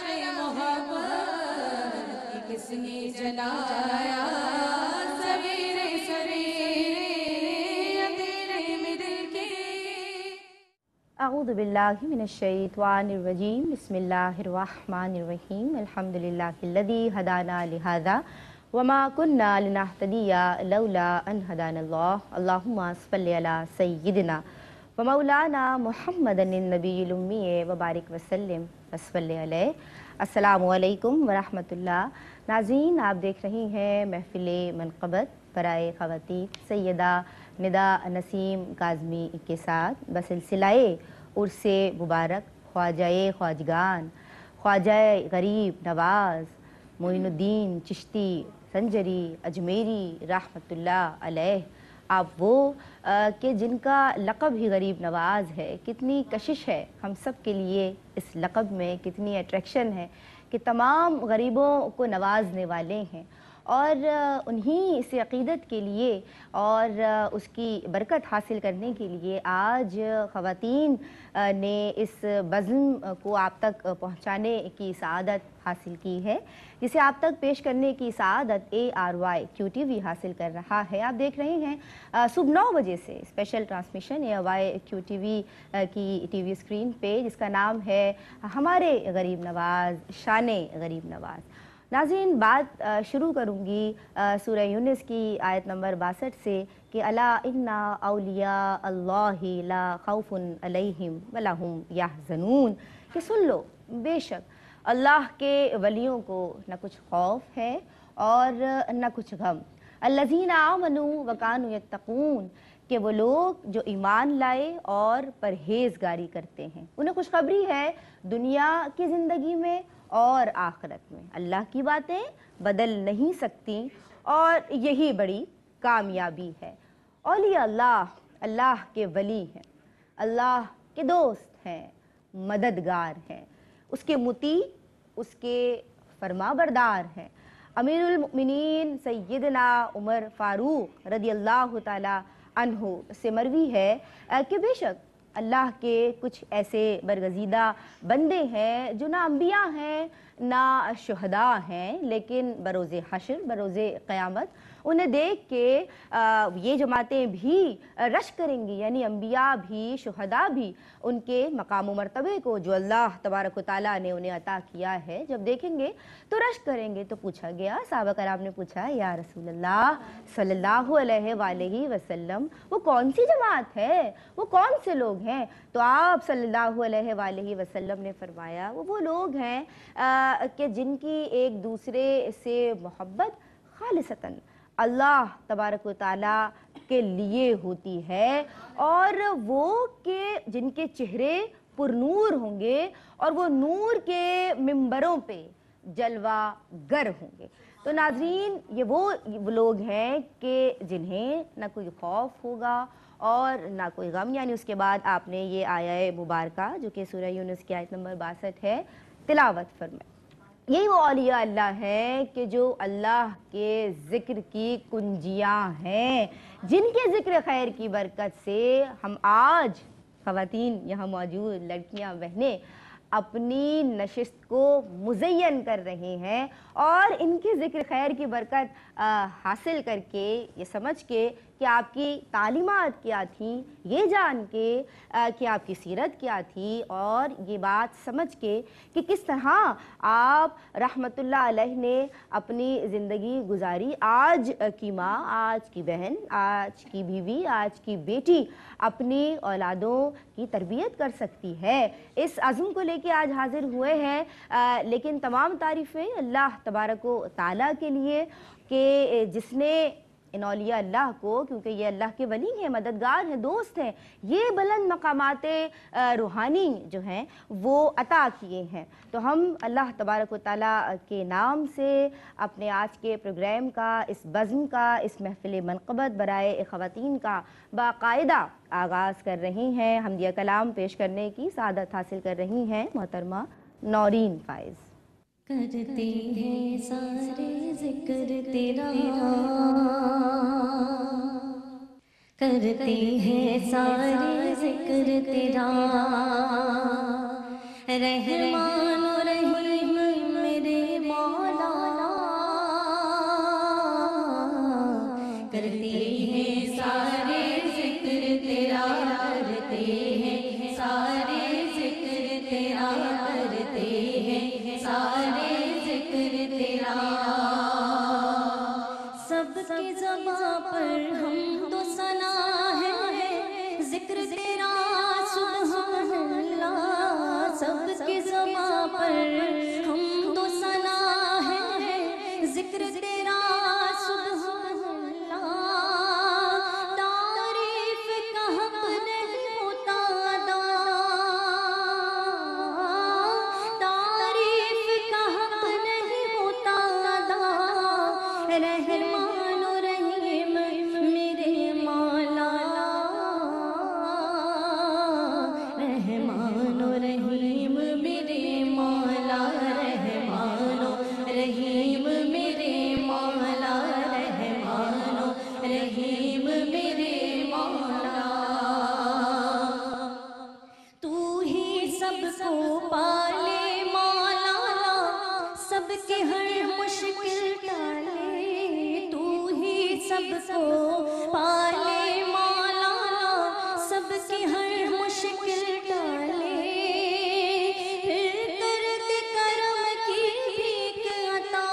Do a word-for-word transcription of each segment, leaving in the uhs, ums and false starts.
मोहब्बत किस ने जलाया सवेरे सवेरे अंधेरे में दिल के। अऊज़ु बिल्लाहि मिनश्शैतानिर्रजीम बिस्मिल्लाहिर्रहमानिर्रहीम अल्हम्दुलिल्लाहिल्लज़ी हदाना लिहाज़ा वमा कुन्ना लिनहतदिया लौला अन हदानल्लाह अल्लाहुम्मा सल्लि अला सय्यिदिना व मौलाना मुहम्मदन नबिय्यिल उम्मी व बारिक वसल्लिम वसल्लि अलैहि। अस्सलामु अलैकुम व रहमतुल्लाह। नाज़रीन, आप देख रही हैं महफ़िले मनक़बत बराए ख़वातीन सैयदा निदा नसीम काज़मी के साथ बसिलसिलाए उर्से मुबारक ख्वाजाए ख्वाजगान ख्वाजाए गरीब नवाज़ मोइनुद्दीन चिश्ती संजरी अजमेरी रहमतुल्लाह अलैह। आप वो कि जिनका लक़ब ही गरीब नवाज़ है। कितनी कशिश है हम सब के लिए इस लक़ब में, कितनी अट्रैक्शन है कि तमाम गरीबों को नवाजने वाले हैं और उन्हीं से अक़ीदत के लिए और उसकी बरकत हासिल करने के लिए आज ख़वातीन ने इस बज़्म को आप तक पहुँचाने की सआदत हासिल की है, जिसे आप तक पेश करने की सआदत A R Y Q T V हासिल कर रहा है। आप देख रहे हैं सुबह नौ बजे से special transmission A R Y Q T V की टीवी स्क्रीन पे, जिसका नाम है हमारे गरीब नवाज़, शाने गरीब नवाज़। नाज़रीन, बात शुरू करूँगी सूरह यूनुस की आयत नंबर बासठ से कि अला इन्ना औलिया अल्लाहि ला खौफुन अलैहिम वला हुम यहज़नून, कि सुन लो बेशक अल्लाह के वलियों को न कुछ खौफ है और न कुछ गम। अल्लज़ीना आमनू व कानू यत्तक़ून, कि वो लोग जो ईमान लाए और परहेज़गारी करते हैं, उन्हें खुशखबरी है दुनिया की ज़िंदगी में और आखिरत में। अल्लाह की बातें बदल नहीं सकती और यही बड़ी कामयाबी है। औलिया अल्लाह, अल्लाह के वली हैं, अल्लाह के दोस्त हैं, मददगार हैं, उसके मुती, उसके फरमाबरदार हैं। अमीरुल मुमिनीन सैयदना उमर फ़ारूक रदियल्लाहु ताला अन्हु से मरवी है कि बेशक अल्लाह के कुछ ऐसे बरगज़ीदा बंदे हैं जो ना अम्बिया हैं ना शुहदा हैं, लेकिन बरोज़े हश्र, बरोज़े क़यामत उन्हें देख के आ, ये जमातें भी रश करेंगी, यानी अम्बिया भी शुहदा भी उनके मकाम व मर्तबे को जो अल्लाह तबारक व तआला ने उन्हें अता किया है जब देखेंगे तो रश करेंगे। तो पूछा गया, सहाबा कराम ने पूछा, या रसूल अल्लाह सल्लल्लाहु अलैहि वसल्लम, वो कौन सी जमात है, वो कौन से लोग हैं? तो आप सल्लल्लाहु अलैहि वसल्लम ने फरमाया, वो वो लोग हैं कि जिनकी एक दूसरे से मोहब्बत खालिसतन अल्लाह तबारक व तआला के लिए होती है और वो के जिनके चेहरे पुरनूर होंगे और वो नूर के मिंबरों पे जलवा गर होंगे। तो नाज़रीन, ये वो लोग हैं कि जिन्हें ना कोई खौफ होगा और ना कोई गम। यानी उसके बाद आपने ये आया मुबारका जो कि सूरह यूनुस की आयत नंबर बासठ है तिलावत फरमाई। यही वो औलिया अल्लाह हैं कि जो अल्लाह के ज़िक्र की कुंजियाँ हैं, जिनके ज़िक्र खैर की बरकत से हम आज ख़वातीन यहाँ मौजूद लड़कियाँ बहनें अपनी नशिस्त को मुज़य्यन कर रहे हैं और इनके ज़िक्र खैर की बरकत हासिल करके, ये समझ के कि आपकी तालीमात क्या थी, ये जान के आ, कि आपकी सीरत क्या थी और ये बात समझ के कि किस तरह आप रहमतुल्लाह अलैह ने अपनी ज़िंदगी गुजारी। आज की माँ, आज की बहन, आज की बीवी, आज की बेटी अपनी औलादों की तरबियत कर सकती है। इस अज़्म को लेके आज हाजिर हुए हैं, आ, लेकिन तमाम तारीफ़ें अल्लाह तबारक व तआला के लिए कि जिसने इन औलिया अल्लाह को, क्योंकि ये अल्लाह के वली हैं, मददगार हैं, दोस्त हैं, ये बुलंद मकामाते रूहानी जो हैं वो अता किए हैं। तो हम अल्लाह तबारक व तआला के नाम से अपने आज के प्रोग्राम का, इस बज़्म का, इस महफ़िल मनक़बत बराए ख़वातीन का बाकायदा आगाज़ कर रही हैं। हम्दिया कलाम पेश करने की सआदत हासिल कर रही हैं मोहतरमा नौरीन फ़ाइज़। करते हैं सारे जिक्र तेरा, करते हैं सारे जिक्र तेरा, रहमान और रहीम کی زباں پر ہم تو ثنا ہے ذکر تیرا سبحان اللہ، سب کی زباں پر ہم تو ثنا ہے ذکر تیرا سبحان اللہ، تعریف کا حق نہیں ہوتا ادا، تعریف کا حق نہیں ہوتا ادا، رحمان و رحیم میرے مولا، رحمان و رحیم میرے مولا، رحمان و رحیم میرے مولا، رحمان و رحیم میرے مولا، تو ہی سب کو پالے مولا، سب کے ہر مشکل ٹالے، تو ہی سب کو پالے مولا، سب کی ہر مشکل ٹالے، پھر کر دے کرم کی بھیک عطا،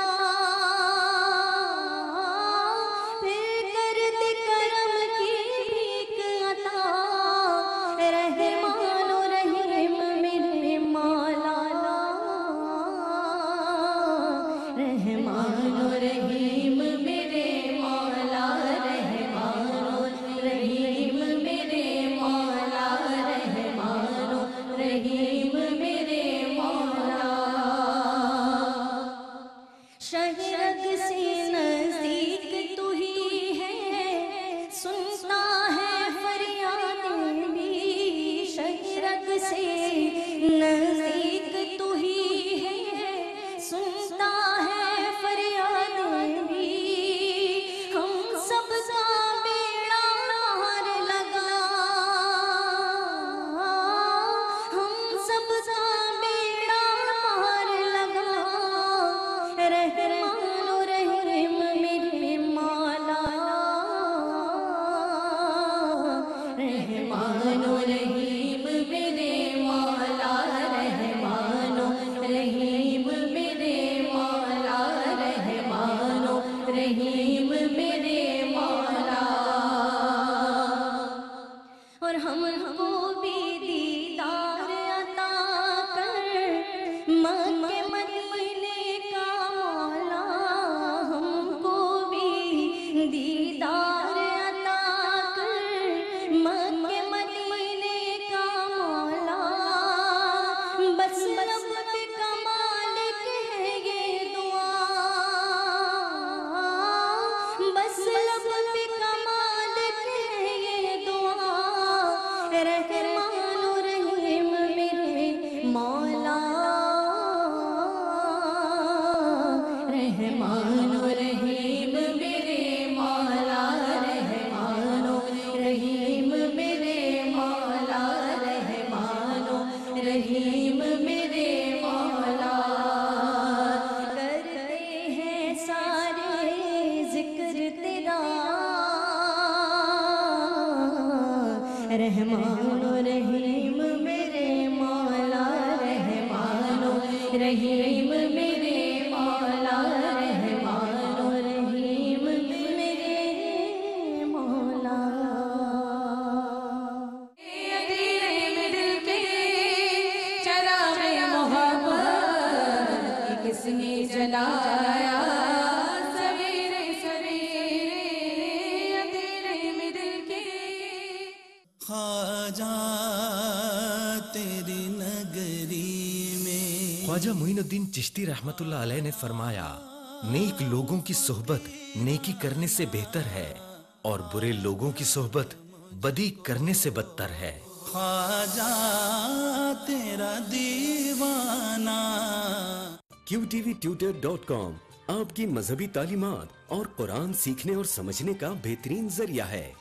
پھر کر دے کرم کی بھیک عطا، رحمان و رحیم میرے مولا، رحمان و رحیم میرے مولا، رحمان و رحیم میرے مولا، رحمان و رحیم میرے مولا، شہرگ سے نزدیک تو ہی ہے، سنتا ہے فریاد بھی، شہرگ سے نزدیک تو ہی ہے، سنتا ہے فریاد بھی، ہم سب کا بیڑا پار لگا، ہم سب کا بیڑا پار لگا، رحمان و رحیم میرے مولا، رحمان و رحیم میرے مولا، رحمان و رحیم میرے مولا، رحمان و رحیم میرے مولا، اور ہم کو بھی دیدار عطا کر مکہ مدینے کا مولا، ہم کو بھی دیدار عطا کر مکہ مدینے کا مولا، بس لب پہ کمال ہے یہ دعا، بس لب پہ کمال ہے یہ دعا، رحمان و رحیم میرے مولا، رحمان و رحیم میرے مولا، رحمان و رحیم میرے مولا، رحمان و رحیم میرے مولا، کرتے ہیں سارے ذکر تیرا، رحمان و رحیم میرے مولا، رحمان و رحیم میرے مولا، رحمان و رحیم میرے مولا، اندھیرے میں دل کے چراغ محبت کس نے جلایا، سویرے سویرے اندھیرے میں دل کے، خواجہ تیری نگری میں، خواجہ معین الدین چشتی رحمت اللہ علیہ نے فرمایا، نیک لوگوں کی صحبت نیکی کرنے سے بہتر ہے، اور برے لوگوں کی صحبت بدی کرنے سے بدتر ہے۔ خواجہ تیرا دیوانہ۔ Q T V tutor dot com آپ کی مذہبی تعلیمات اور قرآن سیکھنے اور سمجھنے کا بہترین ذریعہ ہے۔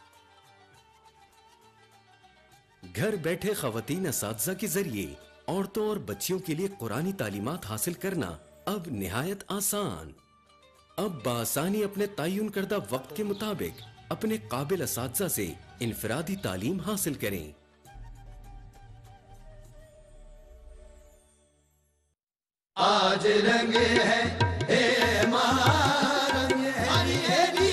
گھر بیٹھے خواتین اساتذہ کے ذریعے عورتوں اور بچیوں کے لیے قرآنی تعلیمات حاصل کرنا اب نہایت آسان۔ اب بآسانی اپنے تعین کردہ وقت کے مطابق اپنے قابل اساتذہ سے انفرادی تعلیم حاصل کریں۔ آج رنگ ہے اے مہارنگ ہے،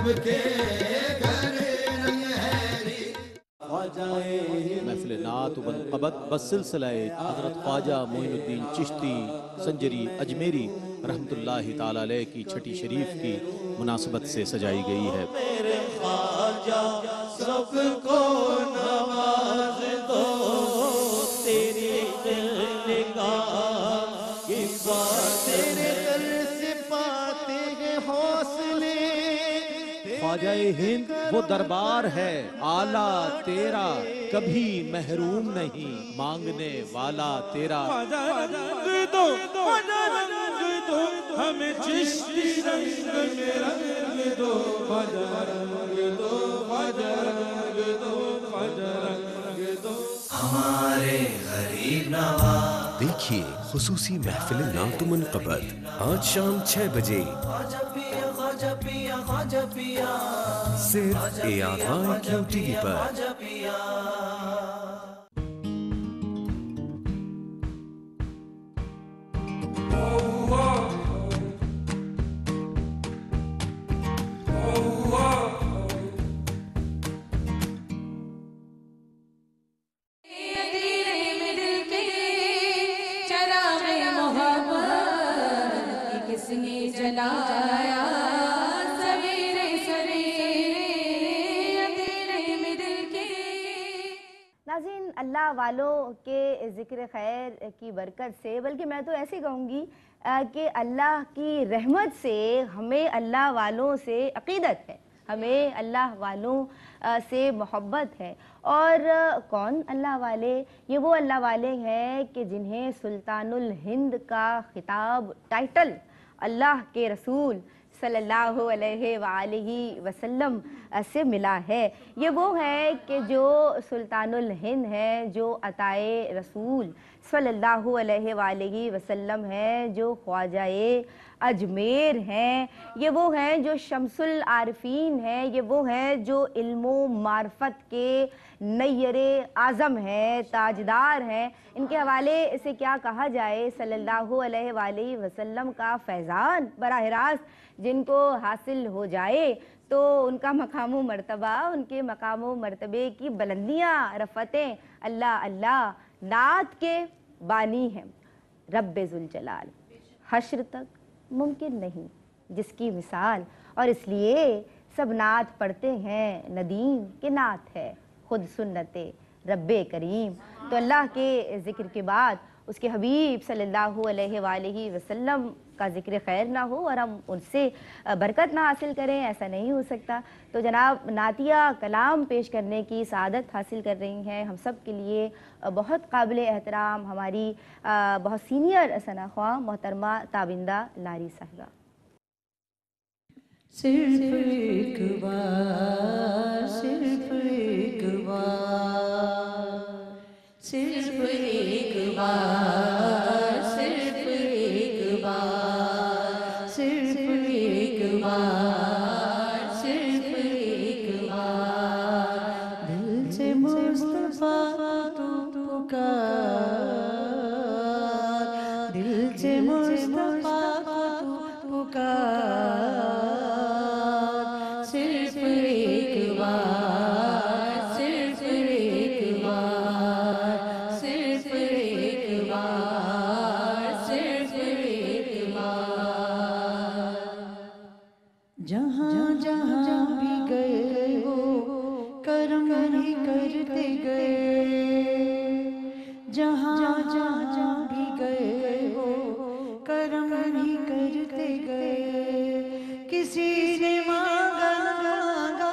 सबके घर रंग हैरी। महफिल नात मनक़बत बसिलसिलाए हज़रत ख्वाजा मोइनुद्दीन चिश्ती संजरी अजमेरी रहमतुल्लाहि ताला अलैह की छठी शरीफ की मुनासबत से सजाई गई है। मेरे ख्वाजा सबको नवाज दो, तेरी दिल निगाह की बात तेरे दर से पाते हैं हौसले। ख्वाजा हिंद वो दरबार है आला तेरा, कभी महरूम नहीं मांगने वाला तेरा। ख्वाजा रंग दो, ख्वाजा रंग दो, हमें चिश्ती रंग में रंग दो। ख्वाजा रंग दो, ख्वाजा रंग दो, ख्वाजा रंग दो हमारे गरीब नवाज। देखिए खुसूसी महफिल नात मनक़बत आज शाम छह बजे सिर्फ A R Y Q TV पर। नाज़रीन, अल्लाह वालों के ज़िक्र खैर की बरकत से, बल्कि मैं तो ऐसे कहूँगी कि अल्लाह की रहमत से हमें अल्लाह वालों से अक़ीदत है, हमें अल्लाह वालों से मोहब्बत है। और कौन अल्लाह वाले? ये वो अल्लाह वाले हैं कि जिन्हें सुल्तानुल हिंद का खिताब, टाइटल अल्लाह के रसूल सल्लल्लाहु अलैहि वसल्लम से मिला है। ये वो है कि जो सुल्तानुल हिंद हैं, जो अताए रसूल सल्लल्लाहु अलैहि वसल्लम हैं, जो ख्वाजाए अजमेर हैं, ये वो हैं जो शम्सुल आरिफीन हैं, ये वो हैं जो इल्मो मार्फत के नैयरे आज़म हैं, ताजदार हैं। इनके हवाले से क्या कहा जाए, सल्लल्लाहु अलैहि वसल्लम का फैज़ान बराह रास्त जिनको हासिल हो जाए तो उनका मकामो मर्तबा, उनके मकामो मर्तबे की बुलंदियाँ, रफ़तें अल्लाह अल्लाह नात के बानी हैं रब्बे ज़ुल जलाल, हश्र तक मुमकिन नहीं जिसकी मिसाल। और इसलिए सब नात पढ़ते हैं, नदीम के नात है खुद सुन्नते रब्बे करीम। तो अल्लाह के ज़िक्र के बाद उसके हबीब सल्लल्लाहु अलैहि वसल्लम का ज़िक्र खैर ना हो और हम उनसे बरकत ना हासिल करें, ऐसा नहीं हो सकता। तो जनाब नातिया कलाम पेश करने की सआदत हासिल कर रही हैं हम सब के लिए बहुत काबिल एहतराम हमारी बहुत सीनियर सना ख्वाह मोहतरमा ताबिंदा लारी साहिबा। सिर्फ एक बार, सिर्फ एक बार, सिर्फ एक बार, सिर्फ एक बार, सिर्फ एक बार, सिर्फ एक बार, दिल से मुस्तफा तू पुकार, दिल से मुस्तफा तू पुकार। सिर्फ एक बार, सिर्फ एक बार, सिर्फ एक बार, सिर्फ एक बार। जहाँ जहाँ भी गए वो करम ही करते गए, जहाँ जहाँ भी गए वो करम ही करते गए। किसी ने मांगा मांगा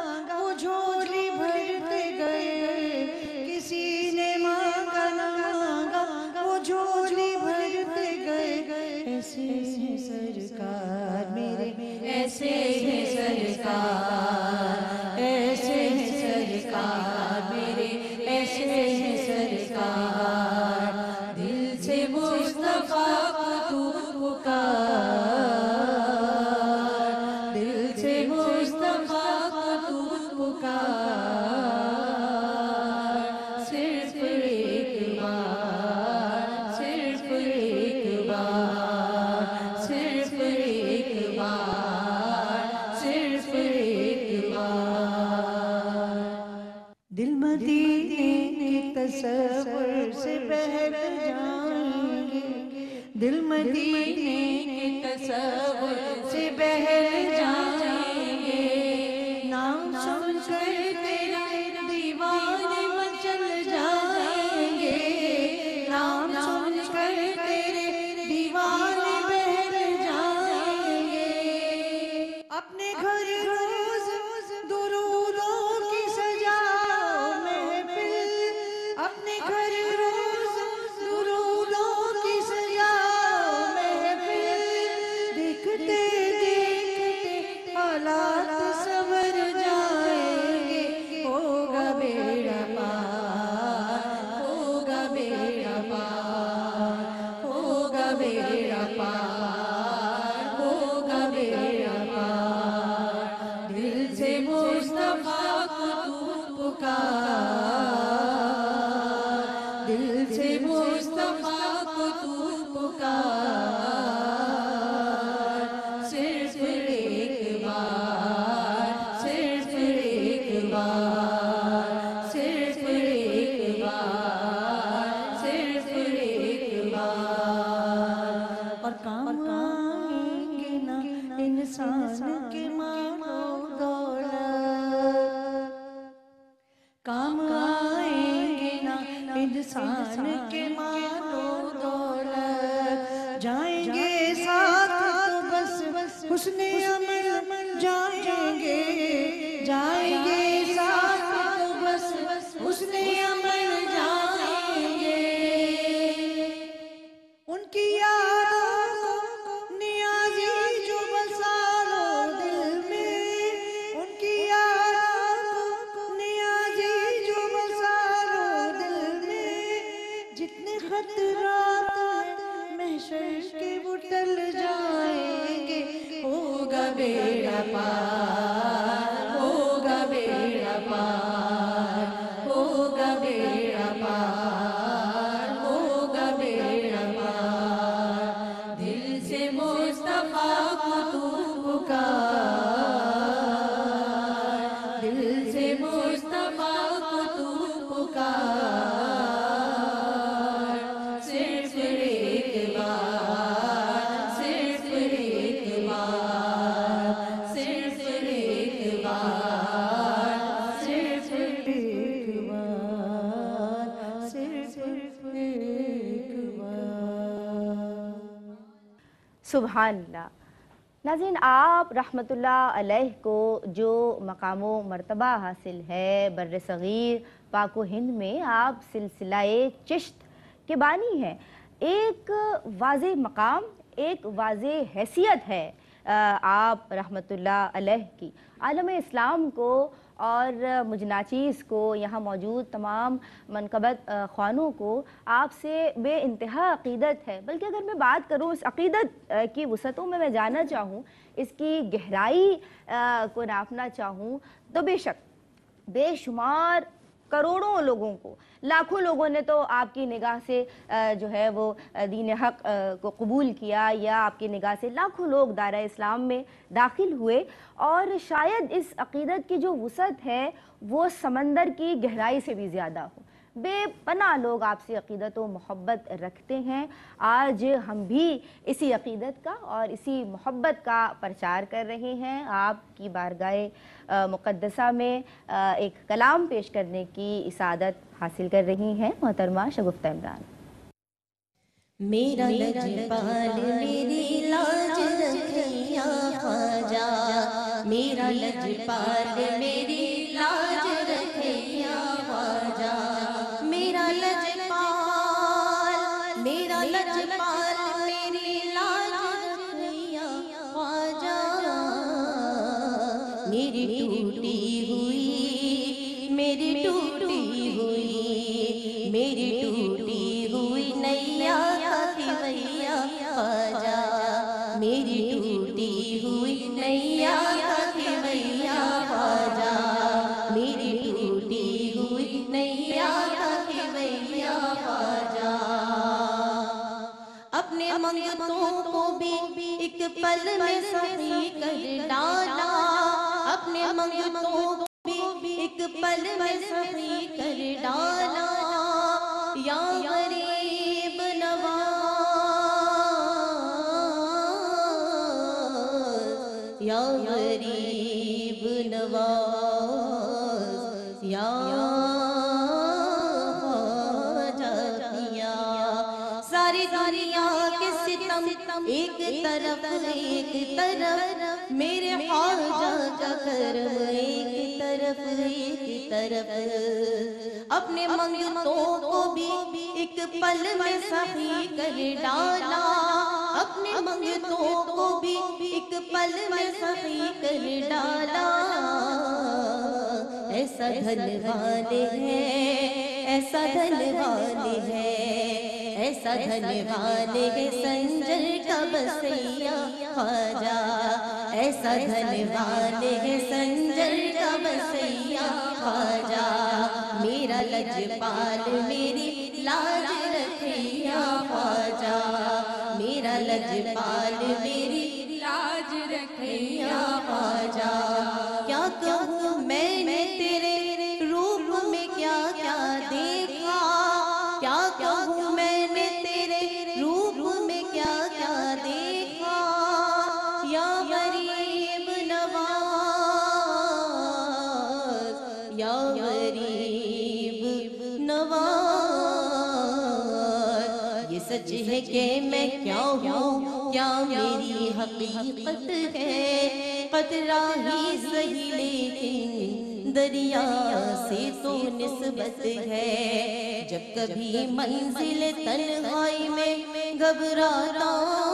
مدینے کے تصور سے بہل جائیں گے، دل مدینے کے تصور سے بہل جائیں گے، نام سن کر تیرا دیوانے مچل جائیں گے، نام سن کر تیرے دیوانے بہل جائیں گے، اپنے گھر روز درودوں کی سجاؤ محفل، اپنے گھر روز درودوں کی سجاؤ محفل، دیکھتے دیکھتے حالات سنور جائیں گے، ہوگا بیڑا پار، ہوگا بیڑا پار، ہوگا بیڑا پار، ہوگا بیڑا پار، دل سے مصطفیٰ کو تو پکار، دل سے مصطفیٰ کو تو پکار، صرف ایک بار، صرف ایک بار، صرف ایک بار، صرف ایک بار، اور کام آئیں گے نا انسان کے مال و دولت، کام آئیں گے نا انسان کے مال و دولت، جائیں گے ساتھ تو بس حسن عمل جائیں گے، جائیں گے ساتھ تو بس حسن عمل جائیں گے، ان کی یادوں نیازی جو بسالو دل میں، ان کی یادوں نیازی جو بسالو دل میں، جتنے خطرات محشر کے وہ ٹل جائیں گے، ہوگا بیڑا پار، ہوگا بیڑا پار، ہوگا بیڑا پار، ہوگا بیڑا پار، دل سے مصطفیٰ کو تو پکار، دل سے مصطفیٰ کو تو پکار، صرف ایک بار، صرف ایک بار، صرف ایک بار، صرف ایک بار، صرف ایک بار۔ سبحان اللہ۔ ناظرین، آپ رحمت اللہ علیہ کو جو مقام و مرتبہ حاصل ہے بر صغیر پاک و ہند میں، آپ سلسلہ چشت کے بانی ہیں، ایک واضح مقام، ایک واضح حیثیت ہے آپ رحمت اللہ علیہ کی، عالم اسلام کو اور مجھ ناچیز کو، یہاں موجود تمام منقبت خوانوں کو آپ سے بے انتہا عقیدت ہے۔ بلکہ اگر میں بات کروں اس عقیدت کی وسعتوں میں میں جاننا چاہوں، اس کی گہرائی کو ناپنا چاہوں، تو بے شک بے شمار کروڑوں لوگوں کو، لاکھوں لوگوں نے تو آپ کی نگاہ سے جو ہے وہ دین حق کو قبول کیا، یا آپ کی نگاہ سے لاکھوں لوگ دائرہ اسلام میں داخل ہوئے، اور شاید اس عقیدت کی جو وسعت ہے وہ سمندر کی گہرائی سے بھی زیادہ ہو۔ بے پناہ لوگ آپ سے عقیدت و محبت رکھتے ہیں۔ آج ہم بھی اسی عقیدت کا اور اسی محبت کا پرچار کر رہے ہیں، آپ کی بارگاہ مقدسہ میں ایک کلام پیش کرنے کی سعادت حاصل کر رہی ہیں محترمہ شگفتہ عمران۔ میرا لجپال میری لاج رکھیا خواجہ، میرا لجپال میری لاج رکھیا خواجہ، میرا لجپال میرا لجپال میری لاج رکھیا خواجہ، میری ٹوٹی ہوئی میری ٹوٹی ہوئی میری ٹوٹی ہوئی نیا خواجہ، میری ٹوٹی ہوئی نیا کھویا خواجہ، میری ٹوٹی ہوئی نیا کھویا خواجہ، اپنے منگتوں کو بھی ایک پل میں سخی کر ڈالا، اپنے منگتوں کو بھی ایک پل میں سخی کر ڈالا یا غریب نواز یا غریب نواز یا ساری دنیا کے ستم ایک طرف ایک طرف میرے خواجہ کا کرم ایک طرف ایک طرف اپنے منگتوں کو بھی ایک پل میں سخی کر ڈالا اپنے منگتوں کو بھی ایک پل میں سخی کر ڈالا ایسا دھنوان ہے ایسا دھنوان ہے ایسا دھنوان ہے سنجر کا بسیا خواجہ ایسا دھنوان ہے سنجر کا بسیا خواجہ میرا لجپال میری لاج رکھیا خواجہ میرا لجپال میری لاج رکھیا خواجہ کیا کہوں میں نے تیرے روپ میں کیا کیا دیکھا کیا کہوں میں نے تیرے روپ میں کیا کیا دیکھا یا غریب نواز یا غریب نواز یہ سچ ہے کہ میں کیا ہوں کیا میری حقیقت ہے قطرہ ہی صحیح لیکن دریا سے تو نسبت ہے جب کبھی منزل تنہائی میں گھبراتا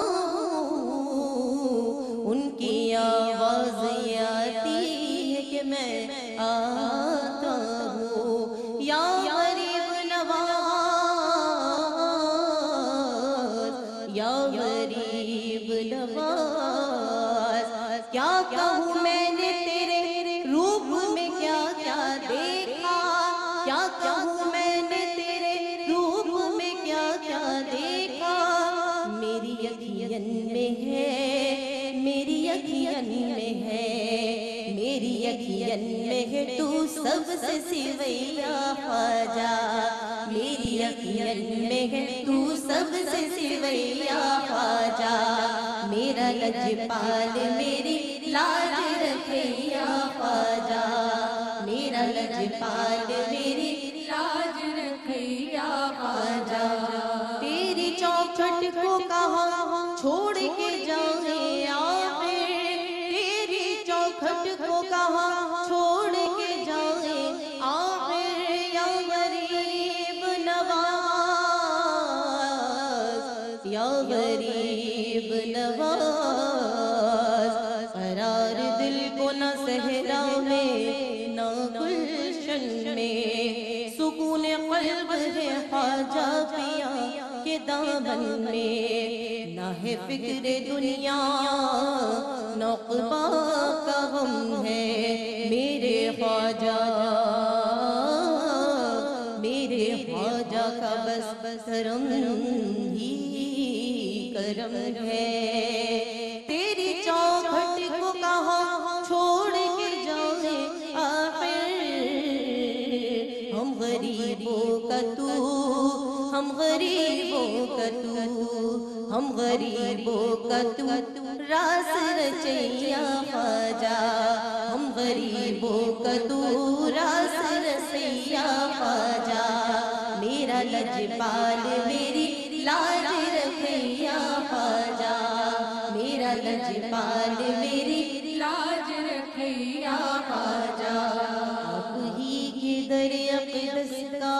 ہوں ان کی آواز آتی ہے کہ میں آتا ہوں یا غریب نواز یا غریب نواز کیا کہوں میں نے تیرے روپ میں کیا کیا دیکھا کیا کہوں میں نے تیرے روپ میں کیا کیا دیکھا میری یقین میں ہے میری یقین میں ہے میری یقین میں ہے تو سب سے سویا خواجہ میری یقین میں ہے تو سب سے سویا خواجہ میرا لجپال میری لاج رکھیا خواجہ میرا لجپال میری لاج رکھیا خواجہ تیری چوکھٹ کو کہاں چھوڑ کے جائے آخر تیری چوکھٹ کو کہاں چھوڑ کے جائے آخر یا غریب نواز یا غریب نواز قرار دل کو نہ صحرا میں نہ گلشن میں سکون قلب ہے خواجہ پیا کے دامن میں نہ ہے فکر دنیا نہ عقبہ کا غم ہے میرے خواجہ میرے خواجہ کا بس کرم ہی کرم ہے تیری چوکھٹ کو کہاں چھوڑ کے جائے آخر ہم غریبوں کا تو ہم غریبوں کا تو ہم غریبوں کا تو راس رچیا خواجہ ہم غریبوں کا تو راس رسیا خواجہ میرا لجپال میری لاج رکھیا خواجہ میرا لجپال میری لاج رکھیا خواجہ آپ ہی کے در اقدس کا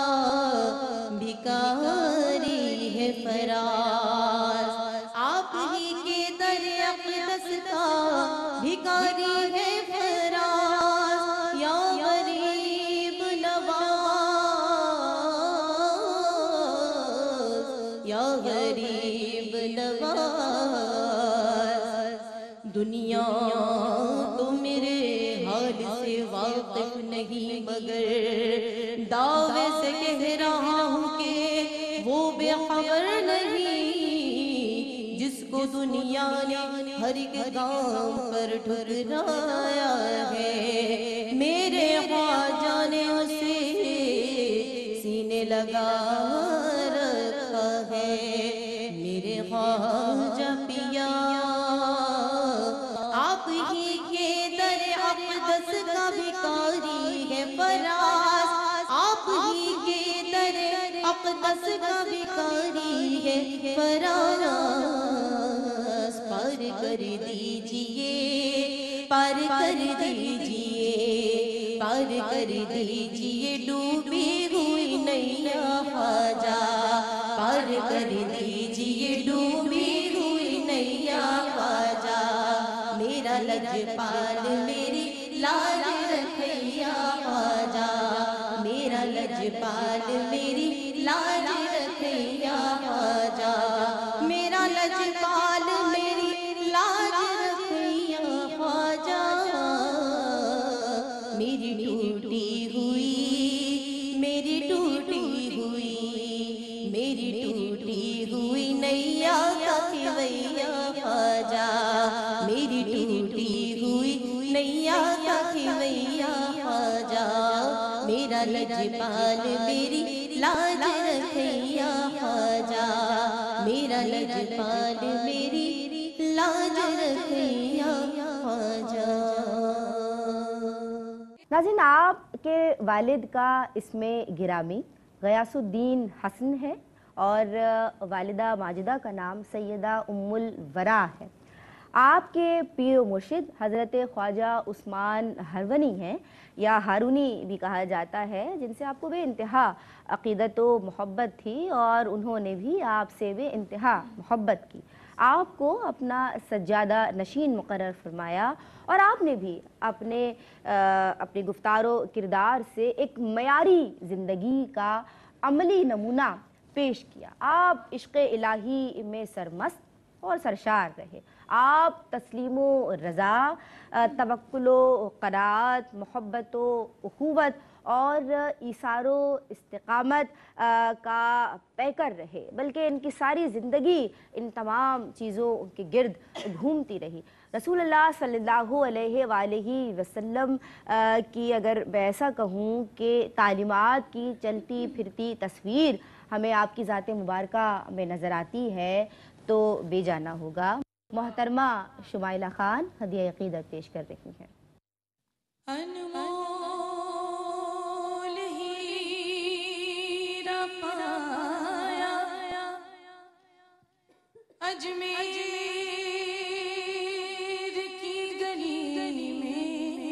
بھکاری ہے فراز آپ ہی کے در اقدس کا بھکاری ہے فراز یا غریب نواز یا غریب نواز دنیا تو میرے حال سے واقف نہیں مگر دعوے سے کہہ رہا ہوں کہ وہ بے خبر نہیں جس کو دنیا نے ہر ایک گام پر ٹھکرایا ہے میرے بھکاری ہے فراز، آپ ہی کے در اقدس کا بھکاری ہے فراز، پار کر دیجئے پار کر دیجئے پار کر دیجئے ڈوبی ہوئی نیا خواجہ، پار کر دیجئے ڈوبی ہوئی نیا خواجہ، میرا لجپال میری لاج رکھیا خواجہ، میرا لجپال میری لاج رکھیا خواجہ، میرا لجپال میری لاج رکھیا خواجہ، میری ٹوٹی ہوئی میری ٹوٹی ہوئی میری ٹوٹی ہوئی نیا کا کھویا خواجہ، میری ٹوٹی ہوئی نیا کا کھویا خواجہ، میرا لجپال میری لاج رکھیا خواجہ، میرا لجپال میری لاج رکھیا خواجہ۔ ناظرین، آپ کے والد کا اسم گرامی غیاث الدین حسن ہے اور والدہ ماجدہ کا نام سیدہ ام الورا ہے۔ آپ کے پیر و مرشد حضرت خواجہ عثمان ہرونی ہیں یا ہارونی بھی کہا جاتا ہے، جن سے آپ کو بے انتہا عقیدت و محبت تھی اور انہوں نے بھی آپ سے بے انتہا محبت کی، آپ کو اپنا سجادہ نشین مقرر فرمایا اور آپ نے بھی اپنے اپنی گفتار و کردار سے ایک معیاری زندگی کا عملی نمونہ پیش کیا۔ آپ عشق الہی میں سرمست اور سرشار رہے، آپ تسلیم و رضا، توکل و قناعت، محبت و اخوت اور ایثار و استقامت کا پیکر رہے، بلکہ ان کی ساری زندگی ان تمام چیزوں کے گرد گھومتی رہی۔ رسول اللہ صلی اللہ علیہ وآلہ وسلم کی اگر میں ایسا کہوں کہ تعلیمات کی چلتی پھرتی تصویر ہمیں آپ کی ذات مبارکہ میں نظر آتی ہے تو بے جانا ہوگا۔ محترمہ شمائلہ خان ہدیہ عقیدت پیش کر رہی ہیں۔ اجمیر کی گلی میں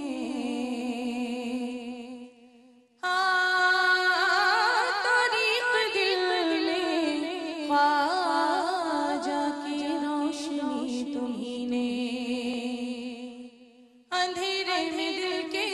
ہاں طریق دل میں خواجہ کی روشنی تمہیں نے، اندھیرے میں دل کے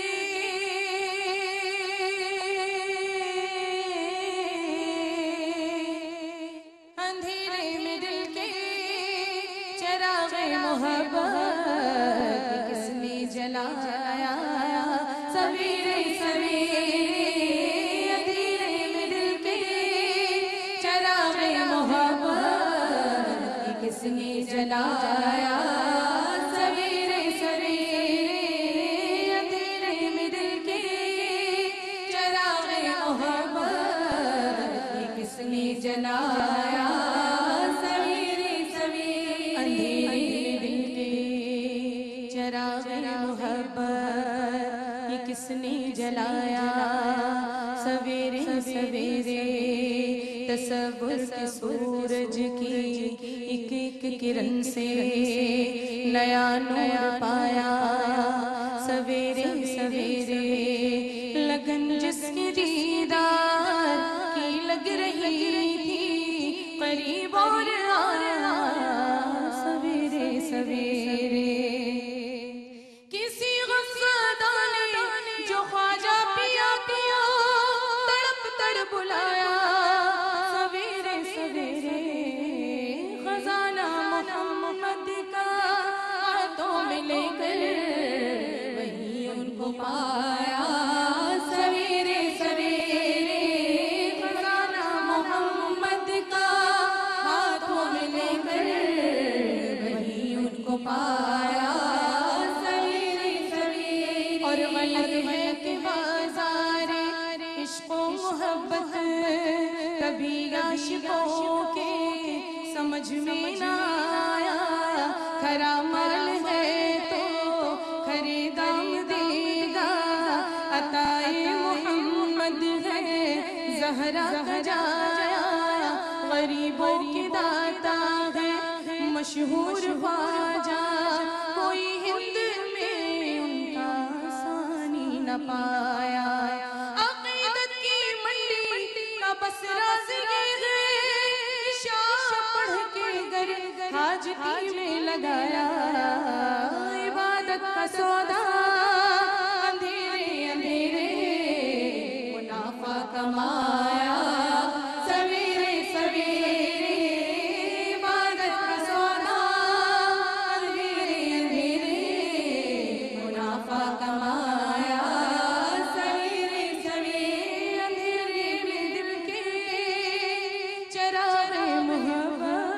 محبت کس نے جلایا، سویرے سویرے اندھیرے میں دل کے چراغ محبت کس نے جلایا، سویرے سویرے اندھیرے میں دل کے چراغ محبت کس نے جلایا، کس نے جلایا، سویرے سویرے تصور کے سورج کی ایک ایک کرن سے نیا نور پایا، سویرے سویرے لگن جس کی دیدار کی لگ رہی تھی قریب اور آیا، سویرے سویرے بلایا، سویرے سویرے خزانہ محمد کا ہاتھوں میں لے کر وہیں ان کو پایا، سویرے سویرے خزانہ محمد کا ہاتھوں میں لے کر وہیں ان کو پایا، سویرے سویرے اور غلط ہے کہ بازار عشق و محبت کبھی عاشقوں کے سمجھ میں نہ آیا، کھرا مال ہے تو کھرے دام دے گا محمد ہے زہرا کا جایا، غریبوں کے داتا ہے مشہور خواجہ، کوئی ہند میں ان کا ثانی نہ پایا۔ عقیدت کی منڈی کا بس راز یہ ہے، شاہ پڑھ کے گر حاجتی میں لگایا، عبادت کا سودا اندھیرے اندھیرے منافع کمایا، سویرے سویرے عبادت کا سودا اندھیرے اندھیرے منافع کمایا، سویرے سویرے اندھیرے میں دل کے چراغ محبت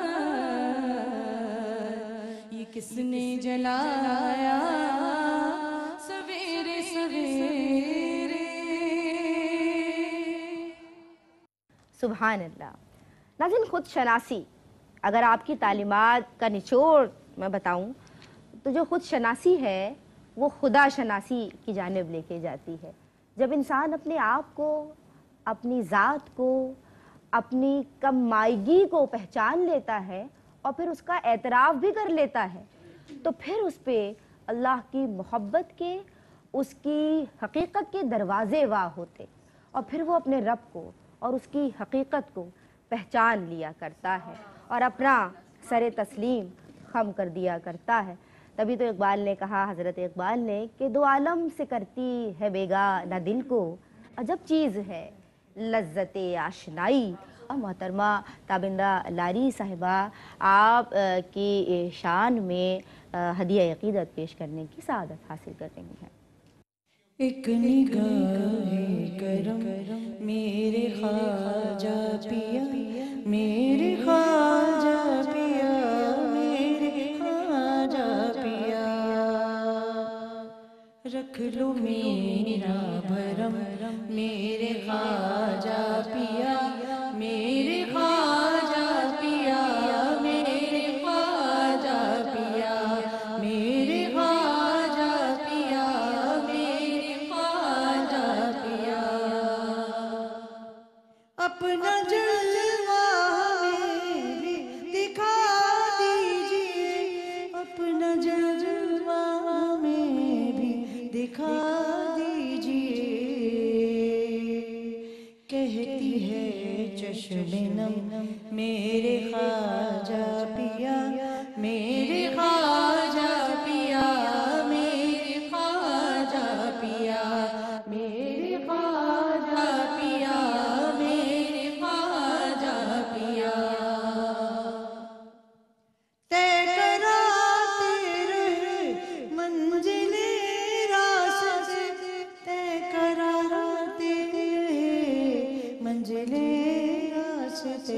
یہ کس نے جلایا، سویرے سویرے۔ سبحان اللہ۔ ناظرین، خود شناسی اگر آپ کی تعلیمات کا نچوڑ میں بتاؤں تو جو خود شناسی ہے وہ خدا شناسی کی جانب لے کے جاتی ہے۔ جب انسان اپنے آپ کو، اپنی ذات کو، اپنی کم مائیگی کو پہچان لیتا ہے اور پھر اس کا اعتراف بھی کر لیتا ہے تو پھر اس پہ اللہ کی محبت کے، اس کی حقیقت کے دروازے واہ ہوتے اور پھر وہ اپنے رب کو اور اس کی حقیقت کو پہچان لیا کرتا ہے اور اپنا سر تسلیم خم کر دیا کرتا ہے۔ تبھی تو اقبال نے کہا، حضرت اقبال نے، کہ دو عالم سے کرتی ہے بیگانہ دل کو، عجب چیز ہے لذت آشنائی۔ اور محترمہ تابندہ لاری صاحبہ، آپ کی شان میں ہدیہ عقیدت پیش کرنے کی سعادت حاصل کر رہی ہیں۔ ایک نگاہ کرم میرے خواجہ پیا، میرے خواجہ پیا، میرے خواجہ پیا، رکھ لو میرا بھرم میرے خواجہ پیا، میرے خواجہ پیا، میرے خواجہ پیا، میرے خواجہ پیا، میرے خواجہ پیا، اپنا جلوہ ہمیں بھی دکھا دیجئے، اپنا جلوہ ہمیں بھی دکھا دیجئے، کہتی ہے چشم نم میرے خواجہ پیا، میرے خواجہ پیا، میرے خواجہ پیا، میرے خواجہ پیا، میرے خواجہ پیا، طے کراتے رہے منزل راستے، طے کراتے رہے منزل راستے،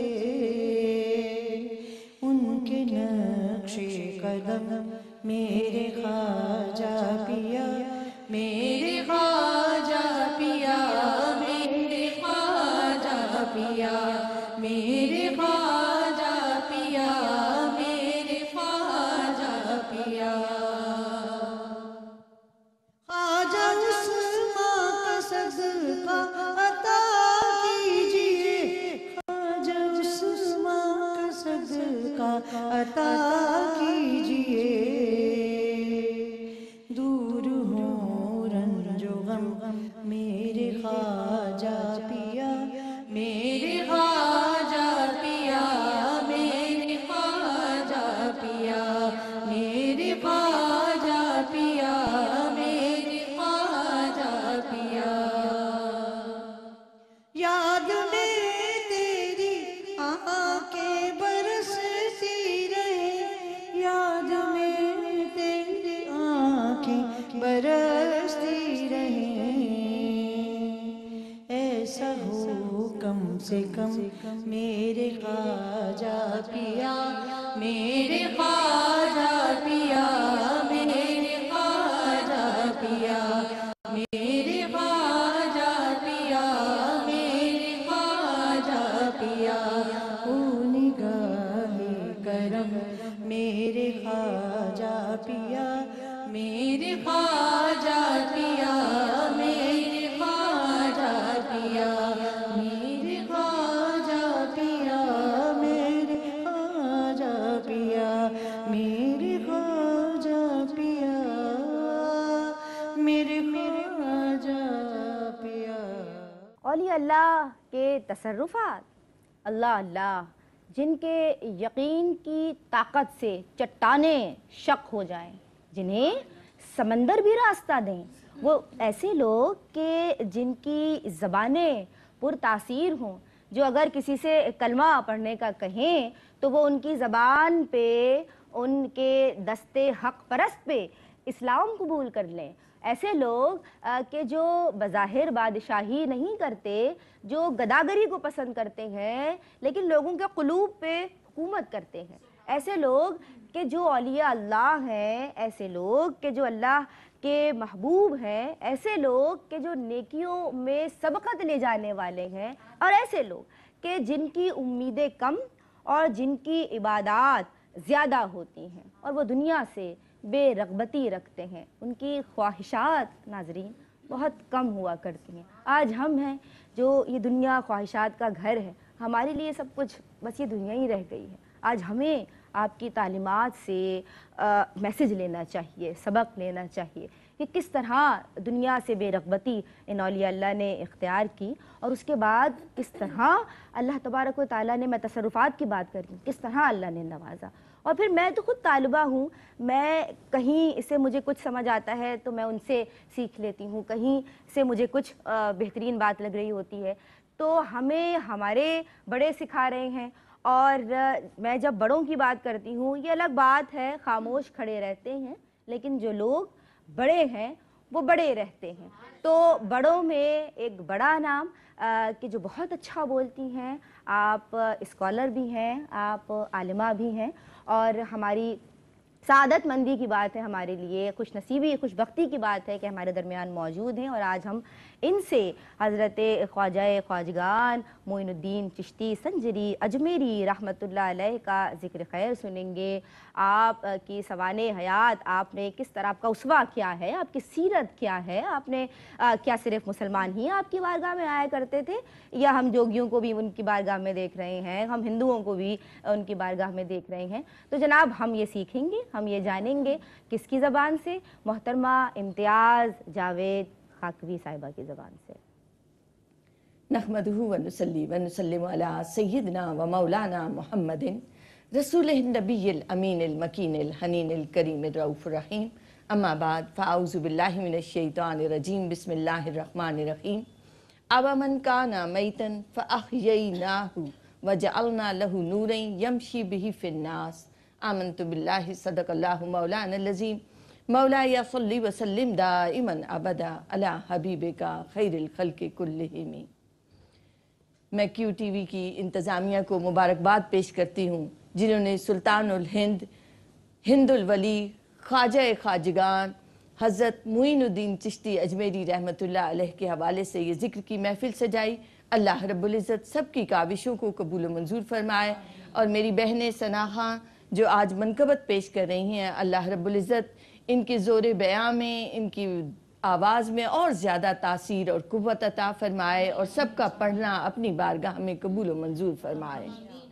ان کے نقش قدم میرے خواجہ پیا، میرے خواجہ پیا، میرے خواجہ پیا، میرے خواجہ پیا، میرے خواجہ پیا، خواجہ عثمان کا صدقہ عطا کیجئے، خواجہ عثمان کا صدقہ عطا کیجئے، دور ہو رنج و غم میرے خواجہ پیا، میرے خواجہ پیا، میرے خواجہ پیا، میرے خواجہ پیا، میرے خواجہ پیا، یاد میں تیری آنکھیں برستی رہے، یاد میں تیری آنکھیں برستی رہے، ایسا ہو کم سے کم میرے خواجہ پیا، میرے خواجہ پیا، میرے خواجہ پیا، میرے خواجہ پیا، میرے خواجہ پیا، او نگاہ کرم میرے خواجہ پیا، میرے خواجہ پیا، میرے خواجہ پیا۔ اللہ کے تصرفات، اللہ اللہ جن کے یقین کی طاقت سے چٹانیں شق ہو جائیں، جنہیں سمندر بھی راستہ دیں، وہ ایسے لوگ کہ جن کی زبانیں پر تاثیر ہوں، جو اگر کسی سے کلمہ پڑھنے کا کہیں تو وہ ان کی زبان پہ، ان کے دستے حق پرست پہ اسلام قبول کر لیں، ایسے لوگ کہ جو بظاہر بادشاہی نہیں کرتے، جو گداگری کو پسند کرتے ہیں لیکن لوگوں کے قلوب پہ حکومت کرتے ہیں، ایسے لوگ کہ جو اولیاء اللہ ہیں، ایسے لوگ کہ جو اللہ کے محبوب ہیں، ایسے لوگ کہ جو نیکیوں میں سبقت لے جانے والے ہیں، اور ایسے لوگ کہ جن کی امیدیں کم اور جن کی عبادات زیادہ ہوتی ہیں اور وہ دنیا سے بے رغبتی رکھتے ہیں، ان کی خواہشات ناظرین بہت کم ہوا کرتی ہیں۔ آج ہم ہیں جو یہ دنیا خواہشات کا گھر ہے، ہمارے لیے سب کچھ بس یہ دنیا ہی رہ گئی ہے۔ آج ہمیں آپ کی تعلیمات سے میسج لینا چاہیے، سبق لینا چاہیے کہ کس طرح دنیا سے بے رغبتی ان اولیاء اللہ نے اختیار کی، اور اس کے بعد کس طرح اللہ تبارک و تعالیٰ نے، میں تصرفات کی بات کرتی ہوں، کس طرح اللہ نے نوازا۔ اور پھر میں تو خود طالبہ ہوں، میں کہیں سے مجھے کچھ سمجھ آتا ہے تو میں ان سے سیکھ لیتی ہوں، کہیں سے مجھے کچھ بہترین بات لگ رہی ہوتی ہے تو ہمیں ہمارے بڑے سکھا رہے ہیں، اور میں جب بڑوں کی بات کرتی ہوں یہ الگ بات ہے، خاموش کھڑے رہتے ہیں، لیکن جو لوگ بڑے ہیں وہ بڑے رہتے ہیں۔ تو بڑوں میں ایک بڑا نام کہ جو بہت اچھا بولتی ہیں، آپ اسکالر بھی ہیں، آپ عالمہ بھی ہیں، اور ہماری سعادت مندی کی بات ہے، ہمارے لیے خوش نصیبی خوش بختی کی بات ہے کہ ہمارے درمیان موجود ہیں، اور آج ہم ان سے حضرت خواجہ خواجگان معین الدین چشتی سنجری اجمیری رحمۃ اللہ علیہ کا ذکر خیر سنیں گے۔ آپ کی سوانح حیات، آپ نے کس طرح، آپ کا اسوہ کیا ہے، آپ کی سیرت کیا ہے، آپ نے کیا صرف مسلمان ہی آپ کی بارگاہ میں آیا کرتے تھے، یا ہم جوگیوں کو بھی ان کی بارگاہ میں دیکھ رہے ہیں، ہم ہندوؤں کو بھی ان کی بارگاہ میں دیکھ رہے ہیں؟ تو جناب ہم یہ سیکھیں گے، ہم یہ جانیں گے کس کی زبان سے؟ محترمہ امتیاز جاوید خاکوی صاحبہ کی زبان سے۔ نحمدہ و نصلی و نسلم علی سیدنا و مولانا محمد رسول النبی الامین المکین الحنین الکریم الرؤوف الرحیم، اما بعد فاعوذ باللہ من الشیطان الرجیم، بسم اللہ الرحمن الرحیم۔ اومن کان میتا فاحییناہ وجعلنا لہ نورا یمشی بہ فی الناس، آمنت باللہ صدق اللہ مولانا العظیم۔ مولایا صلی وسلم دائما ابدا علی حبیبک خیر الخلق کلہم۔ میں کیو ٹی وی کی انتظامیہ کو مبارکباد پیش کرتی ہوں، جنہوں نے سلطان الہند، ہند الولی، خواجہ خواجگان حضرت معین الدین چشتی اجمیری رحمۃ اللہ علیہ کے حوالے سے یہ ذکر کی محفل سجائی۔ اللہ رب العزت سب کی کاوشوں کو قبول و منظور فرمائے، اور میری بہنیں ثناء جو آج منقبت پیش کر رہی ہیں، اللہ رب العزت ان کے زور بیاں میں، ان کی آواز میں اور زیادہ تاثیر اور قوت عطا فرمائے، اور سب کا پڑھنا اپنی بارگاہ میں قبول و منظور فرمائے۔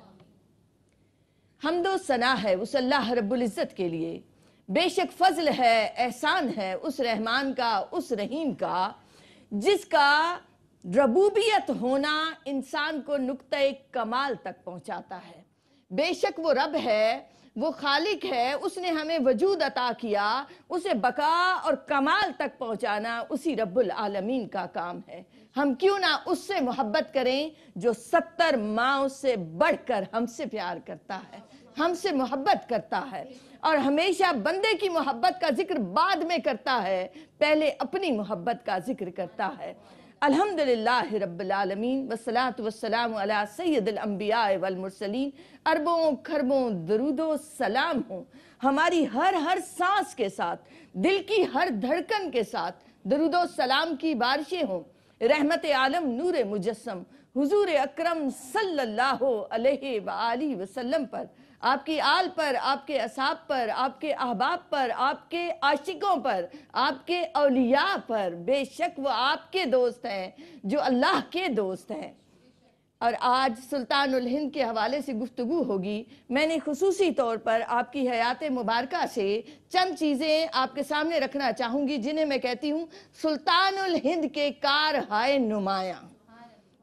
حمد و ثنا ہے اس اللہ رب العزت کے لیے، بے شک فضل ہے، احسان ہے اس رحمان کا، اس رحیم کا، جس کا ربوبیت ہونا انسان کو نقطہ کمال تک پہنچاتا ہے۔ بے شک وہ رب ہے، وہ خالق ہے، اس نے ہمیں وجود عطا کیا، اسے بقا اور کمال تک پہنچانا اسی رب العالمین کا کام ہے۔ ہم کیوں نہ اس سے محبت کریں جو ستر ماؤں سے بڑھ کر ہم سے پیار کرتا ہے، ہم سے محبت کرتا ہے، اور ہمیشہ بندے کی محبت کا ذکر بعد میں کرتا ہے، پہلے اپنی محبت کا ذکر کرتا ہے۔ الحمدللہ رب العالمین، والصلاة والسلام علی سید الانبیاء والمرسلین۔ اربوں کھربوں درود و سلام ہوں ہماری ہر ہر سانس کے ساتھ، دل کی ہر دھڑکن کے ساتھ درود و سلام کی بارشیں ہوں رحمت عالم نور مجسم حضور اکرم صلی اللہ علیہ وآلہ وسلم پر، آپ کی آل پر، آپ کے اصحاب پر، آپ کے احباب پر، آپ کے عاشقوں پر، آپ کے اولیاء پر۔ بے شک وہ آپ کے دوست ہیں جو اللہ کے دوست ہیں۔ اور آج سلطان الہند کے حوالے سے گفتگو ہوگی۔ میں نے خصوصی طور پر آپ کی حیات مبارکہ سے چند چیزیں آپ کے سامنے رکھنا چاہوں گی، جنہیں میں کہتی ہوں سلطان الہند کے کار ہائے نمایاں۔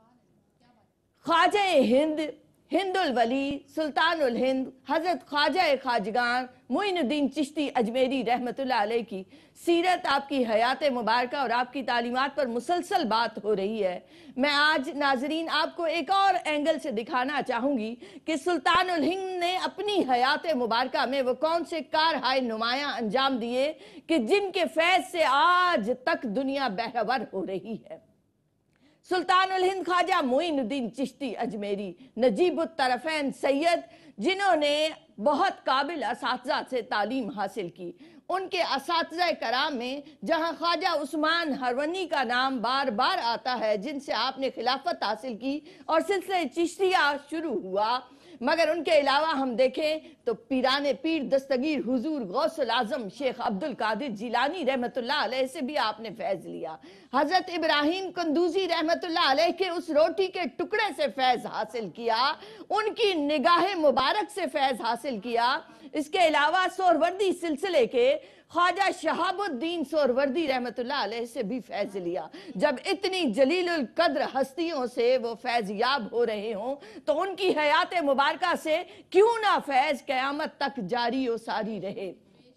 خواجہ ہند ہند الولی سلطان الہند حضرت خواجہ خواجگان معین الدین چشتی اجمیری رحمۃ اللہ علیہ کی سیرت، آپ کی حیات مبارکہ اور آپ کی تعلیمات پر مسلسل بات ہو رہی ہے۔ میں آج ناظرین آپ کو ایک اور اینگل سے دکھانا چاہوں گی کہ سلطان الہند نے اپنی حیات مبارکہ میں وہ کون سے کارہائے نمایاں انجام دیے کہ جن کے فیض سے آج تک دنیا بہرور ہو رہی ہے۔ سلطان الہند خواجہ معین الدین چشتی اجمیری نجیب الطرفین سید، جنہوں نے بہت قابل اساتذہ سے تعلیم حاصل کی، ان کے اساتذہ کرام میں جہاں خواجہ عثمان ہرونی کا نام بار بار آتا ہے، جن سے آپ نے خلافت حاصل کی اور سلسلہ چشتیہ شروع ہوا، مگر ان کے علاوہ ہم دیکھیں تو پیران پیر دستگیر حضور غوث العظم شیخ عبد القادر جیلانی رحمت اللہ علیہ سے بھی آپ نے فیض لیا، حضرت ابراہیم قندوزی رحمت اللہ علیہ کے اس روٹی کے ٹکڑے سے فیض حاصل کیا، ان کی نگاہ مبارک سے فیض حاصل کیا۔ اس کے علاوہ سہروردی سلسلے کے خواجہ شہاب الدین سہروردی رحمت اللہ علیہ سے بھی فیض لیا۔ جب اتنی جلیل القدر ہستیوں سے وہ فیض یاب ہو رہے ہوں تو ان کی حیات مبارکہ سے کیوں نہ فیض قیامت تک جاری و ساری رہے۔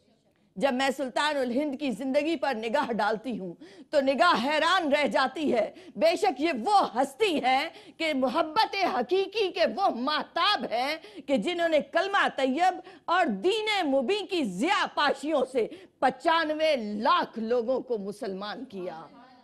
جب میں سلطان الہند کی زندگی پر نگاہ ڈالتی ہوں تو نگاہ حیران رہ جاتی ہے۔ بے شک یہ وہ ہستی ہے کہ محبت حقیقی کے وہ مہتاب ہیں کہ جنہوں نے کلمہ طیب اور دین مبین کی ضیاء پاشیوں سے پچانوے لاکھ لوگوں کو مسلمان کیا۔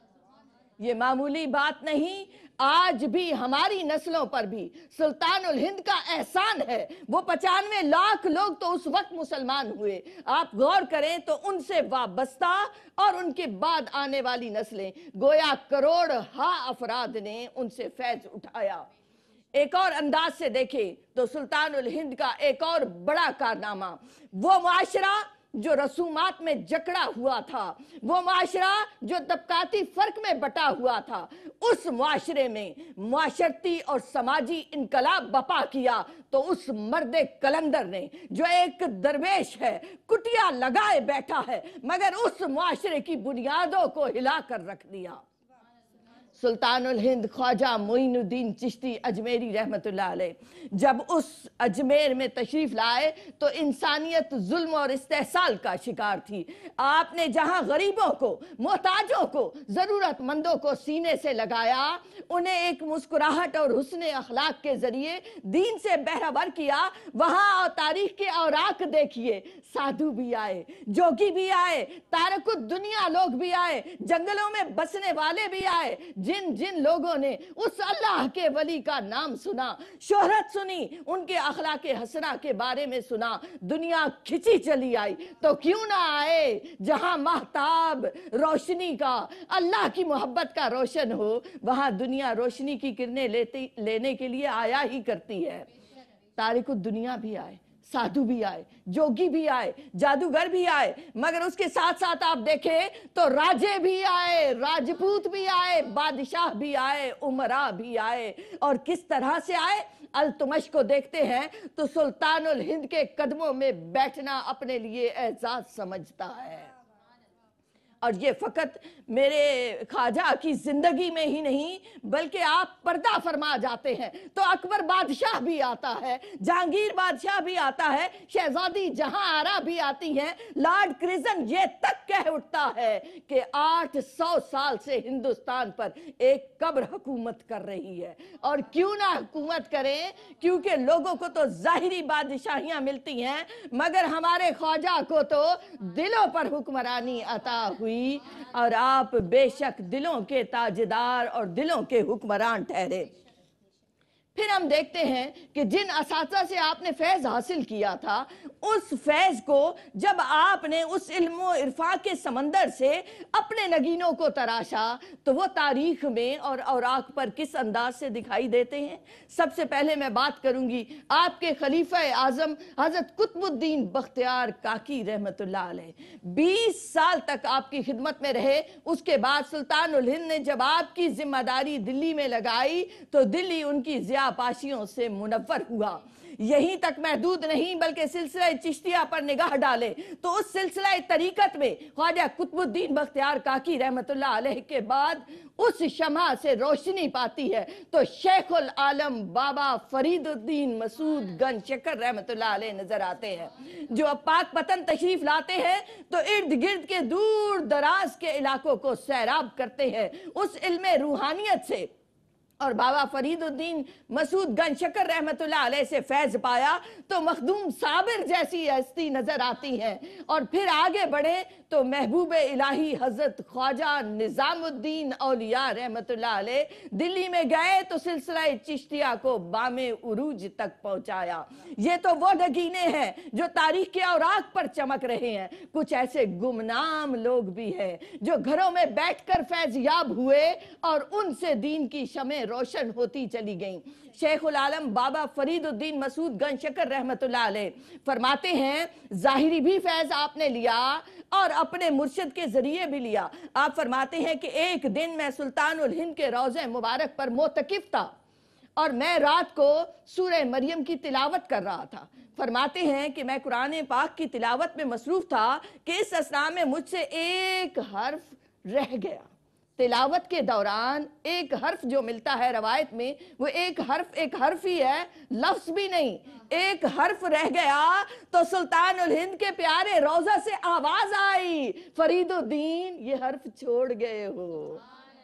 یہ معمولی بات نہیں، آج بھی ہماری نسلوں پر بھی سلطان الہند کا احسان ہے۔ وہ پچانوے لاکھ لوگ تو اس وقت مسلمان ہوئے، آپ غور کریں تو ان سے وابستہ اور ان کے بعد آنے والی نسلیں گویا کروڑ ہا افراد نے ان سے فیض اٹھایا۔ ایک اور انداز سے دیکھیں تو سلطان الہند کا ایک اور بڑا کارنامہ، وہ معاشرہ جو رسومات میں جکڑا ہوا تھا، وہ معاشرہ جو طبقاتی فرق میں بٹا ہوا تھا، اس معاشرے میں معاشرتی اور سماجی انقلاب بپا کیا تو اس مرد کلندر نے جو ایک درویش ہے، کٹیا لگائے بیٹھا ہے، مگر اس معاشرے کی بنیادوں کو ہلا کر رکھ دیا۔ سلطان الہند خواجہ معین الدین چشتی اجمیری رحمت اللہ علیہ جب اس اجمیر میں تشریف لائے تو انسانیت ظلم اور استحصال کا شکار تھی۔ آپ نے جہاں غریبوں کو، محتاجوں کو، ضرورت مندوں کو سینے سے لگایا، انہیں ایک مسکراہٹ اور حسن اخلاق کے ذریعے دین سے بہرور کیا، وہاں تاریخ کے اوراق دیکھیے، سادھو بھی آئے، جوگی بھی آئے، تارک الدنیا لوگ بھی آئے، جنگلوں میں بسنے والے بھی آئے، جن جن لوگوں نے اس اللہ کے ولی کا نام سنا، شہرت سنی، ان کے اخلاق حسنہ کے بارے میں سنا، دنیا کھچی چلی آئی۔ تو کیوں نہ آئے جہاں مہتاب روشنی کا، اللہ کی محبت کا روشن ہو، وہاں دنیا روشنی کی کرنیں لیتی لینے کے لیے آیا ہی کرتی ہے۔ تارک الدنیا بھی آئے، سادھو بھی آئے، جوگی بھی آئے، جادوگر بھی آئے، مگر اس کے ساتھ ساتھ آپ دیکھیں تو راجے بھی آئے، راجپوت بھی آئے، بادشاہ بھی آئے، عمرہ بھی آئے، اور کس طرح سے آئے؟ التمش کو دیکھتے ہیں تو سلطان الہند کے قدموں میں بیٹھنا اپنے لیے اعزاز سمجھتا ہے۔ اور یہ فقط میرے خواجہ کی زندگی میں ہی نہیں بلکہ آپ پردہ فرما جاتے ہیں تو اکبر بادشاہ بھی آتا ہے، جہانگیر بادشاہ بھی آتا ہے، شہزادی جہاں آرا بھی آتی ہیں، لارڈ کرزن یہ تک کہہ اٹھتا ہے کہ آٹھ سو سال سے ہندوستان پر ایک قبر حکومت کر رہی ہے۔ اور کیوں نہ حکومت کریں، کیونکہ لوگوں کو تو ظاہری بادشاہیاں ملتی ہیں مگر ہمارے خواجہ کو تو دلوں پر حکمرانی عطا ہوئی، اور آپ بے شک دلوں کے تاجدار اور دلوں کے حکمران ٹھہرے۔ پھر ہم دیکھتے ہیں کہ جن اساتذہ سے آپ نے فیض حاصل کیا تھا، اس فیض کو جب آپ نے اس علم و عرفان کے سمندر سے اپنے نگینوں کو تراشا تو وہ تاریخ میں اور اوراق پر کس انداز سے دکھائی دیتے ہیں۔ سب سے پہلے میں بات کروں گی آپ کے خلیفہ اعظم حضرت قطب الدین بختیار کاکی رحمت اللہ علیہ، بیس سال تک آپ کی خدمت میں رہے۔ اس کے بعد سلطان الہند نے جب آپ کی ذمہ داری دلی میں لگائی تو دلی ان کی ضیاء पाशियों से मुनव्वर हुआ। यहीं तक महदूद नहीं बल्कि सिलसिला चिश्तिया पर निगाह डाले तो उस सिलसिला तरीकत में ख्वाजा कुतुबुद्दीन बख्तियार काकी रहमतुल्लाह अलैह के बाद उस शमा से रोशनी पाती है तो शेखुल आलम बाबा फरीदुद्दीन मसूद गंज शकर रहमतुल्लाह अलैह नजर आते हैं, जो अब पाक पतन तशरीफ लाते हैं तो इर्द गिर्द के दूर दराज के इलाकों को सैराब करते हैं उस इल्मे रूहानियत से। और बाबा फरीदुद्दीन मसूद गंज शकर रहमतुल्लाह अलैह से फैज पाया तो मखदूम साबिर जैसी हस्ती नजर आती है। और फिर आगे बढ़े तो महबूब इलाही हजरत ख्वाजा निजामुद्दीन औलिया रहमतुल्लाह अलैह दिल्ली में गए तो सिलसिला चिश्तिया को बामे उरूज तक पहुंचाया। ये तो वो नगीने हैं जो तारीख के औराक पर चमक रहे हैं। कुछ ऐसे गुमनाम लोग भी हैं जो घरों में बैठकर फैज़याब हुए और उनसे दीन की शमें रोशन होती चली गईं। शेखुल आलम बाबा फरीदुद्दीन मसूद गंज शकर रहमतुल्लाह अलैह फरमाते हैं, जाहिरी भी फैज आपने लिया और अपने मुर्शिद के जरिए भी लिया। आप फरमाते हैं कि एक दिन मैं सुल्तानुल हिंद के रोज़े मुबारक पर मोतकिफ था और मैं रात को सूरह मरियम की तिलावत कर रहा था। फरमाते हैं कि मैं कुरान पाक की तिलावत में मसरूफ था कि इस असना में मुझसे एक हर्फ रह गया। तिलावत के दौरान एक हर्फ जो मिलता है रवायत में वो एक हर्फ एक हर्फ ही है, लफ्ज भी नहीं। एक हर्फ रह गया तो सुल्तानुल हिंद के प्यारे रोजा से आवाज आई, फरीदुद्दीन ये हर्फ छोड़ गए हो।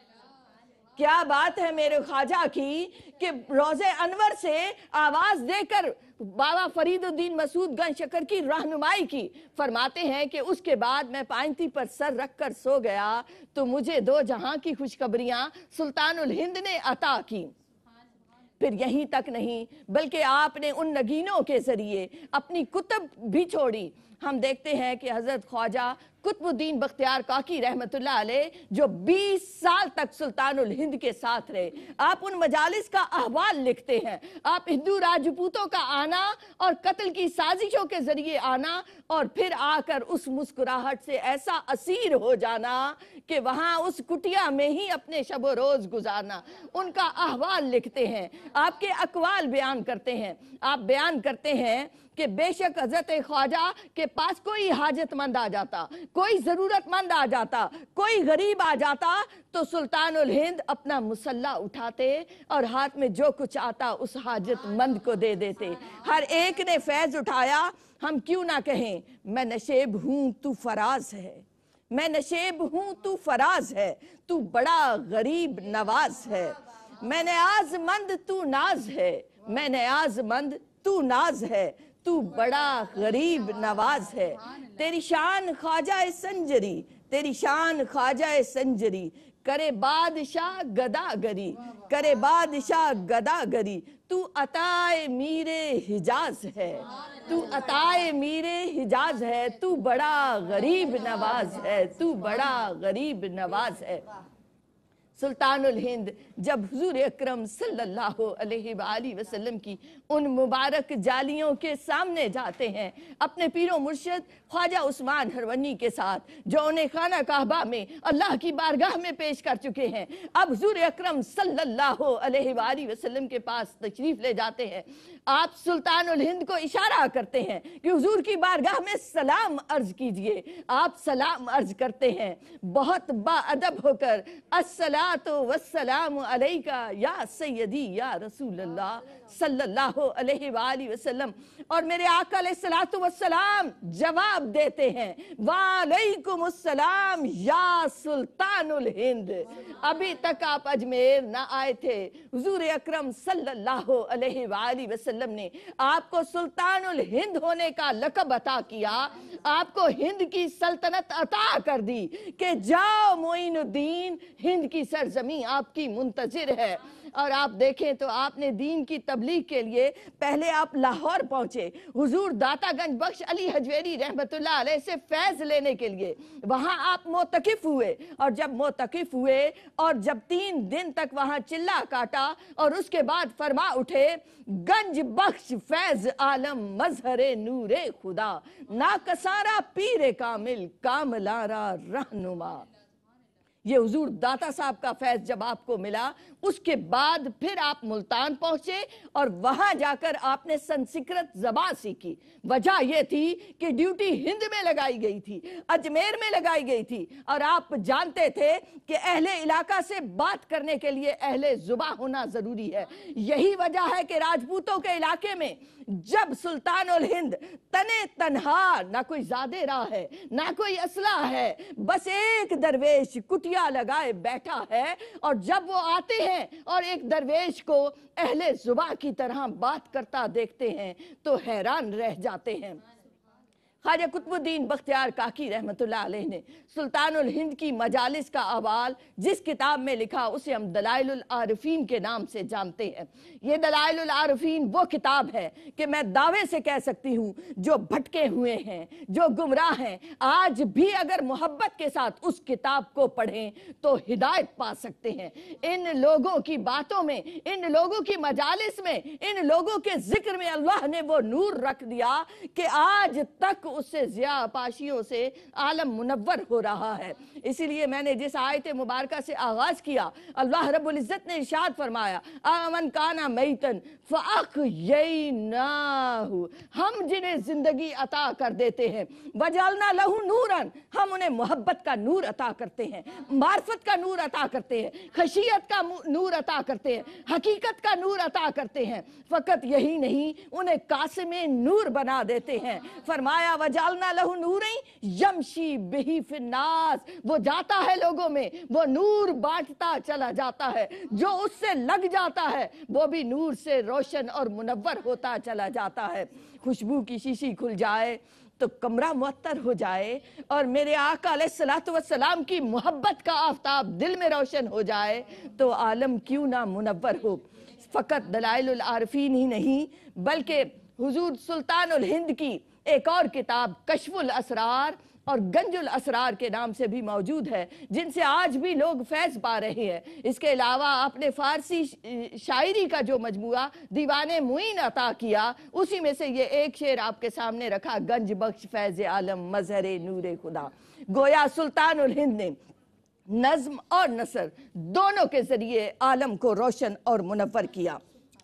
क्या बात है मेरे ख्वाजा की कि रोजे अनवर से आवाज देकर बाबा फरीदुद्दीन मसूद गंज शकर की रहनुमाई की। फरमाते हैं कि उसके बाद मैं पायंती पर सर रखकर सो गया तो मुझे दो जहां की खुशखबरियां सुल्तानुल हिंद ने अता की। फिर यहीं तक नहीं बल्कि आपने उन नगीनों के जरिए अपनी कुतुब भी छोड़ी। हम देखते हैं कि हजरत ख्वाजा कुतुबुद्दीन बख्तियार काकी रहमतुल्लाह अलैह जो बीस साल तक सुल्तानुल हिंद के साथ रहे, आप उन मजालिस का अहवाल लिखते हैं। आप हिंदू राजपूतों का आना और कत्ल की साजिशों के जरिए आना और फिर आकर उस मुस्कुराहट से ऐसा असीर हो जाना कि वहां उस कुटिया में ही अपने शब रोज गुजारना, उनका अहवाल लिखते हैं, आपके अकवाल बयान करते हैं। आप बयान करते हैं कि बेशक हजरत ख्वाजा के पास कोई हाजतमंद आ जाता, कोई जरूरतमंद आ जाता, कोई गरीब आ जाता तो सुल्तानुल हिंद अपना मुसल्ला उठाते और हाथ में जो कुछ आता उस हाजतमंद को दे देते। हर एक ने फैज उठाया। हम क्यों ना कहें, मैं नशेब हूं तू फराज है, मैं नशेब हूं तू फराज है, तू बड़ा गरीब नवाज है, मैं नियाज़मंद तू नाज है, मैं नियाज़मंद तू नाज है, तू बड़ा गरीब नवाज है। तेरी शान ख्वाजा संजरी, तेरी शान ख्वाजा संजरी, करे बादशाह गदागरी, करे बादशाह गदागरी, तू अताए मीरे हिजाज है, तू अताए मीरे हिजाज है, तू बड़ा गरीब नवाज है, तू बड़ा गरीब नवाज है। सुल्तानुल हिंद जब हुजूर अकरम सल्लल्लाहु अलैहि वाली वसल्लम की उन मुबारक जालियों के सामने जाते हैं अपने पीरो मुर्शिद ख्वाजा उस्मान हरवनी के साथ, जो उन्हें खाना काबा में अल्लाह की बारगाह में पेश कर चुके हैं, अब हुजूर अकरम सल्लल्लाहु अलैहि वाली वसल्लम के पास तशरीफ ले जाते हैं। आप सुल्तानुल हिंद को इशारा करते हैं कि हुजूर की बारगाह में सलाम अर्ज कीजिए। आप सलाम अर्ज करते हैं बहुत बाअदब होकर, अस्सलातु वस्सलामु अलैका या सय्यदी या रसूलल्लाह सल्लल्लाहु अलैहि वाली वसल्लम। और मेरे आका अलैहिस्सलातु वस्सलाम जवाब देते हैं, वालैकुमुस्सलाम या सुल्तानुल हिंद। अभी तक आप अजमेर ना आए थे, हुजूर अकरम सल्लल्लाहु अलैहि वाली वसल्लम ने आपको सुल्तानुल हिंद होने का लक़ब अता किया, आपको हिंद की सल्तनत अता कर दी कि जाओ मोइनुद्दीन, हिंद की सरजमी आपकी मुंतजिर है। और आप देखें तो आपने दीन की तबलीग के लिए पहले आप लाहौर पहुंचे, हुजूर दातागंज बख्श अली हजवेरी रहमतुल्लाह अलैह से फैज लेने के लिए वहां आप मोतकिफ हुए। और जब मोतकिफ हुए और जब तीन दिन तक वहां चिल्ला काटा और उसके बाद फरमा उठे, गंज बख्श फैज आलम मजहरे नूरे खुदा, ना कसारा पीरे कामिल कामलारा रहनुमा। یہ حضور داتا صاحب کا فیض جب آپ کو ملا، اس کے بعد پھر آپ ملتان پہنچے اور وہاں جا کر آپ نے سنسکرت زبان سیکھی۔ وجہ یہ تھی کہ ڈیوٹی ہند میں لگائی گئی تھی، اجمیر میں لگائی گئی تھی، اور آپ جانتے تھے کہ اہل علاقہ سے بات کرنے کے لیے اہل زباں ہونا ضروری ہے۔ یہی وجہ ہے کہ راجپوتوں کے علاقے میں جب سلطان الہند تنے تنہا، نہ کوئی زادے راہ ہے، نہ کوئی اسلحہ ہے، بس ایک درویش کٹیا لگائے بیٹھا ہے، اور جب وہ آتے ہیں اور ایک درویش کو اہل زباں کی طرح بات کرتا دیکھتے ہیں تو حیران رہ جاتے ہیں۔ خواجہ قطب الدین بختیار کاکی رحمت اللہ علیہ نے سلطان الہند کی مجالس کا احوال جس کتاب میں لکھا اسے ہم دلائل العارفین کے نام سے جانتے ہیں۔ یہ دلائل العارفین وہ کتاب ہے کہ میں دعوے سے کہہ سکتی ہوں جو بھٹکے ہوئے ہیں، جو گمراہ ہیں، آج بھی اگر محبت کے ساتھ اس کتاب کو پڑھیں تو ہدایت پا سکتے ہیں۔ ان لوگوں کی باتوں میں، ان لوگوں کی مجالس میں، ان لوگوں کے ذکر میں اللہ نے وہ نور رکھ دیا کہ آج تک اس سے ضیاء پاشیوں سے عالم منور ہو رہا ہے۔ اسی لیے میں نے جس آیت مبارکہ سے آغاز کیا، اللہ رب العزت نے ارشاد فرمایا آمن کانا میتن فاحییناہ، ہم جنہیں زندگی عطا کر دیتے ہیں، وجعلنا لہ نوراً، ہم انہیں محبت کا نور عطا کرتے ہیں، معرفت کا نور عطا کرتے ہیں، خشیت کا نور عطا کرتے ہیں، حقیقت کا نور عطا کرتے ہیں۔ فقط یہی نہیں، انہیں قاسم نور بنا دیتے ہیں۔ فرمایا وجعلنا لہ نورًا یمشی بہ فی الناس، وہ جاتا ہے لوگوں میں، وہ نور بانٹتا چلا جاتا ہے، جو اس سے لگ جاتا ہے وہ بھی نور سے روشن اور منور ہوتا چلا جاتا ہے۔ خوشبو کی شیشی کھل جائے تو کمرہ معطر ہو جائے، اور میرے آقا علیہ الصلوۃ والسلام کی محبت کا آفتاب دل میں روشن ہو جائے تو عالم کیوں نہ منور ہو۔ فقط دلائل العارفین ہی نہیں بلکہ حضور سلطان الہند کی ایک اور کتاب کشف الاسرار اور گنج الاسرار کے نام سے بھی موجود ہے، جن سے آج بھی لوگ فیض پا رہے ہیں۔ اس کے علاوہ آپ نے فارسی شاعری کا جو مجموعہ دیوان معین عطا کیا، اسی میں سے یہ ایک شعر آپ کے سامنے رکھا، گنج بخش فیض عالم مظہر نور خدا۔ گویا سلطان الہند نے نظم اور نثر دونوں کے ذریعے عالم کو روشن اور منور کیا۔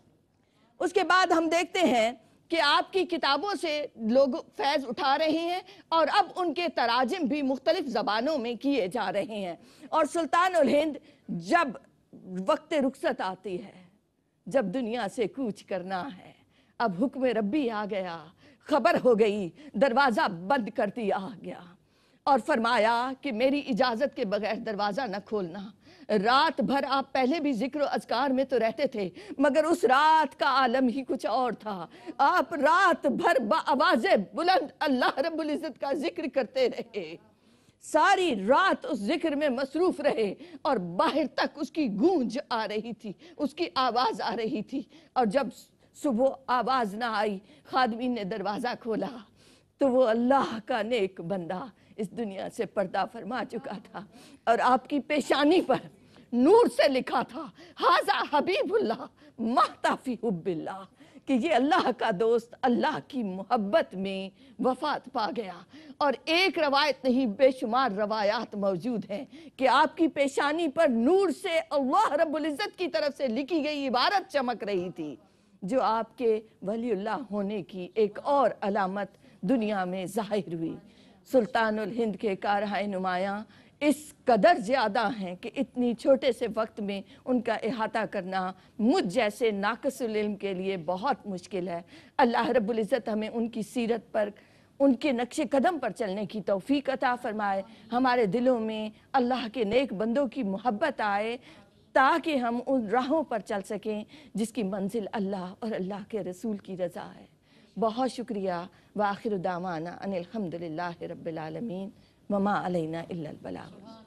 اس کے بعد ہم دیکھتے ہیں کہ آپ کی کتابوں سے لوگ فیض اٹھا رہے ہیں، اور اب ان کے تراجم بھی مختلف زبانوں میں کیے جا رہے ہیں۔ اور سلطان الہند جب وقت رخصت آتی ہے، جب دنیا سے کوچ کرنا ہے، اب حکم ربی آ گیا، خبر ہو گئی، دروازہ بند کر دیا گیا، اور فرمایا کہ میری اجازت کے بغیر دروازہ نہ کھولنا۔ رات بھر آپ پہلے بھی ذکر و اذکار میں تو رہتے تھے، مگر اس رات کا عالم ہی کچھ اور تھا۔ آپ رات بھر بآواز بلند اللہ رب العزت کا ذکر کرتے رہے، ساری رات اس ذکر میں مصروف رہے، اور باہر تک اس کی گونج آ رہی تھی، اس کی آواز آ رہی تھی۔ اور جب صبح آواز نہ آئی، خادمین نے دروازہ کھولا تو وہ اللہ کا نیک بندہ اس دنیا سے پردہ فرما چکا تھا، اور آپ کی پیشانی پر نور سے لکھا تھا ھذا حبیب اللہ ماتا فی حب اللہ، کہ یہ اللہ کا دوست اللہ کی محبت میں وفات پا گیا۔ اور ایک روایت نہیں، بے شمار روایات موجود ہیں کہ آپ کی پیشانی پر نور سے اللہ رب العزت کی طرف سے لکھی گئی عبارت چمک رہی تھی، جو آپ کے ولی اللہ ہونے کی ایک اور علامت دنیا میں ظاہر ہوئی۔ سلطان الہند کے کارہائے نمایاں اس قدر زیادہ ہیں کہ اتنی چھوٹے سے وقت میں ان کا احاطہ کرنا مجھ جیسے ناقص العلم کے لیے بہت مشکل ہے۔ اللہ رب العزت ہمیں ان کی سیرت پر، ان کے نقش قدم پر چلنے کی توفیق عطا فرمائے، ہمارے دلوں میں اللہ کے نیک بندوں کی محبت آئے، تاکہ ہم ان راہوں پر چل سکیں جس کی منزل اللہ اور اللہ کے رسول کی رضا ہے۔ بہت شکریہ، وآخر دعوانا ان الحمدللہ رب العالمین وما علینا الا البلاغ۔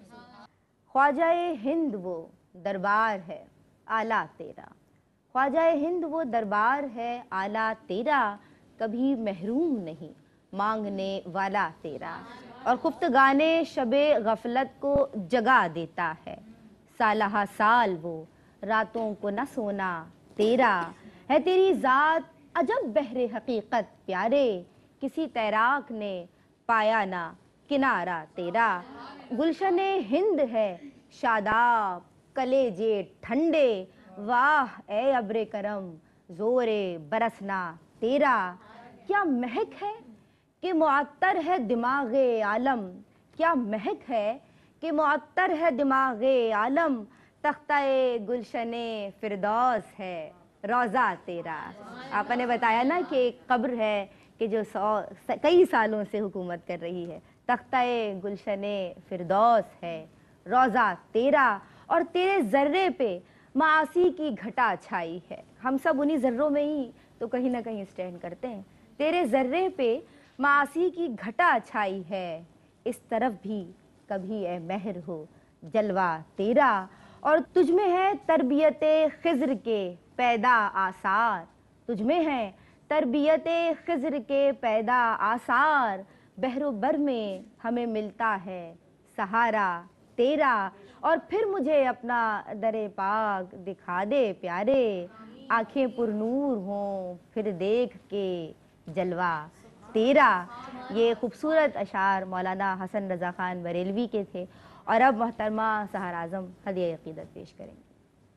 خواجہ ہند وہ دربار ہے اعلیٰ تیرا، خواجہ ہند وہ دربار ہے اعلیٰ تیرا، کبھی محروم نہیں مانگنے والا تیرا، اور خفتگانے شب غفلت کو جگا دیتا ہے، سالہ سال وہ راتوں کو نہ سونا تیرا، ہے تیری ذات عجب بحر حقیقت پیارے، کسی تیراک نے پایا نہ کنارہ تیرا، گلشن ہند ہے شاداب کلیجے ٹھنڈے، واہ اے ابر کرم زورے برسنا تیرا، کیا مہک ہے کہ معطر ہے دماغ عالم، کیا مہک ہے کہ معطر ہے دماغ عالم، تختہ گلشن فردوس ہے روضہ تیرا۔ آپ نے بتایا نا کہ ایک قبر ہے کہ جو سو کئی سالوں سے حکومت کر رہی ہے، تختہ گلشن فردوس ہے روضہ تیرا، اور تیرے ذرے پہ معاصی کی گھٹا چھائی ہے۔ ہم سب انہی ذروں میں ہی تو کہیں نہ کہیں اسٹینڈ کرتے ہیں۔ تیرے ذرے پہ معاصی کی گھٹا چھائی ہے، اس طرف بھی کبھی اے مہر ہو جلوہ تیرا، اور تجھ میں ہے تربیت خضر کے پیدا آثار، تجھ میں ہے تربیت خضر کے پیدا آثار، بحر و بر میں ہمیں ملتا ہے سہارا تیرا، اور پھر مجھے اپنا در پاک دکھا دے پیارے، آنکھیں پر نور ہوں پھر دیکھ کے جلوہ تیرا۔ یہ خوبصورت اشعار مولانا حسن رضا خان بریلوی کے تھے، اور اب محترمہ سحر اعظم ہدیہ عقیدت پیش کریں گے۔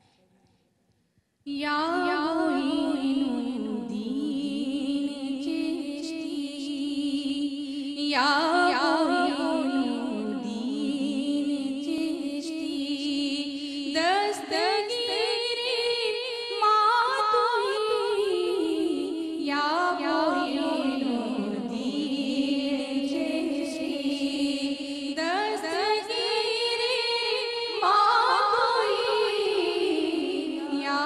یا معین دین چشتی، یا معین دین چشتی، دستگیر ماں توئی، یا معین دین چشتی، دستگیر ماں توئی، یا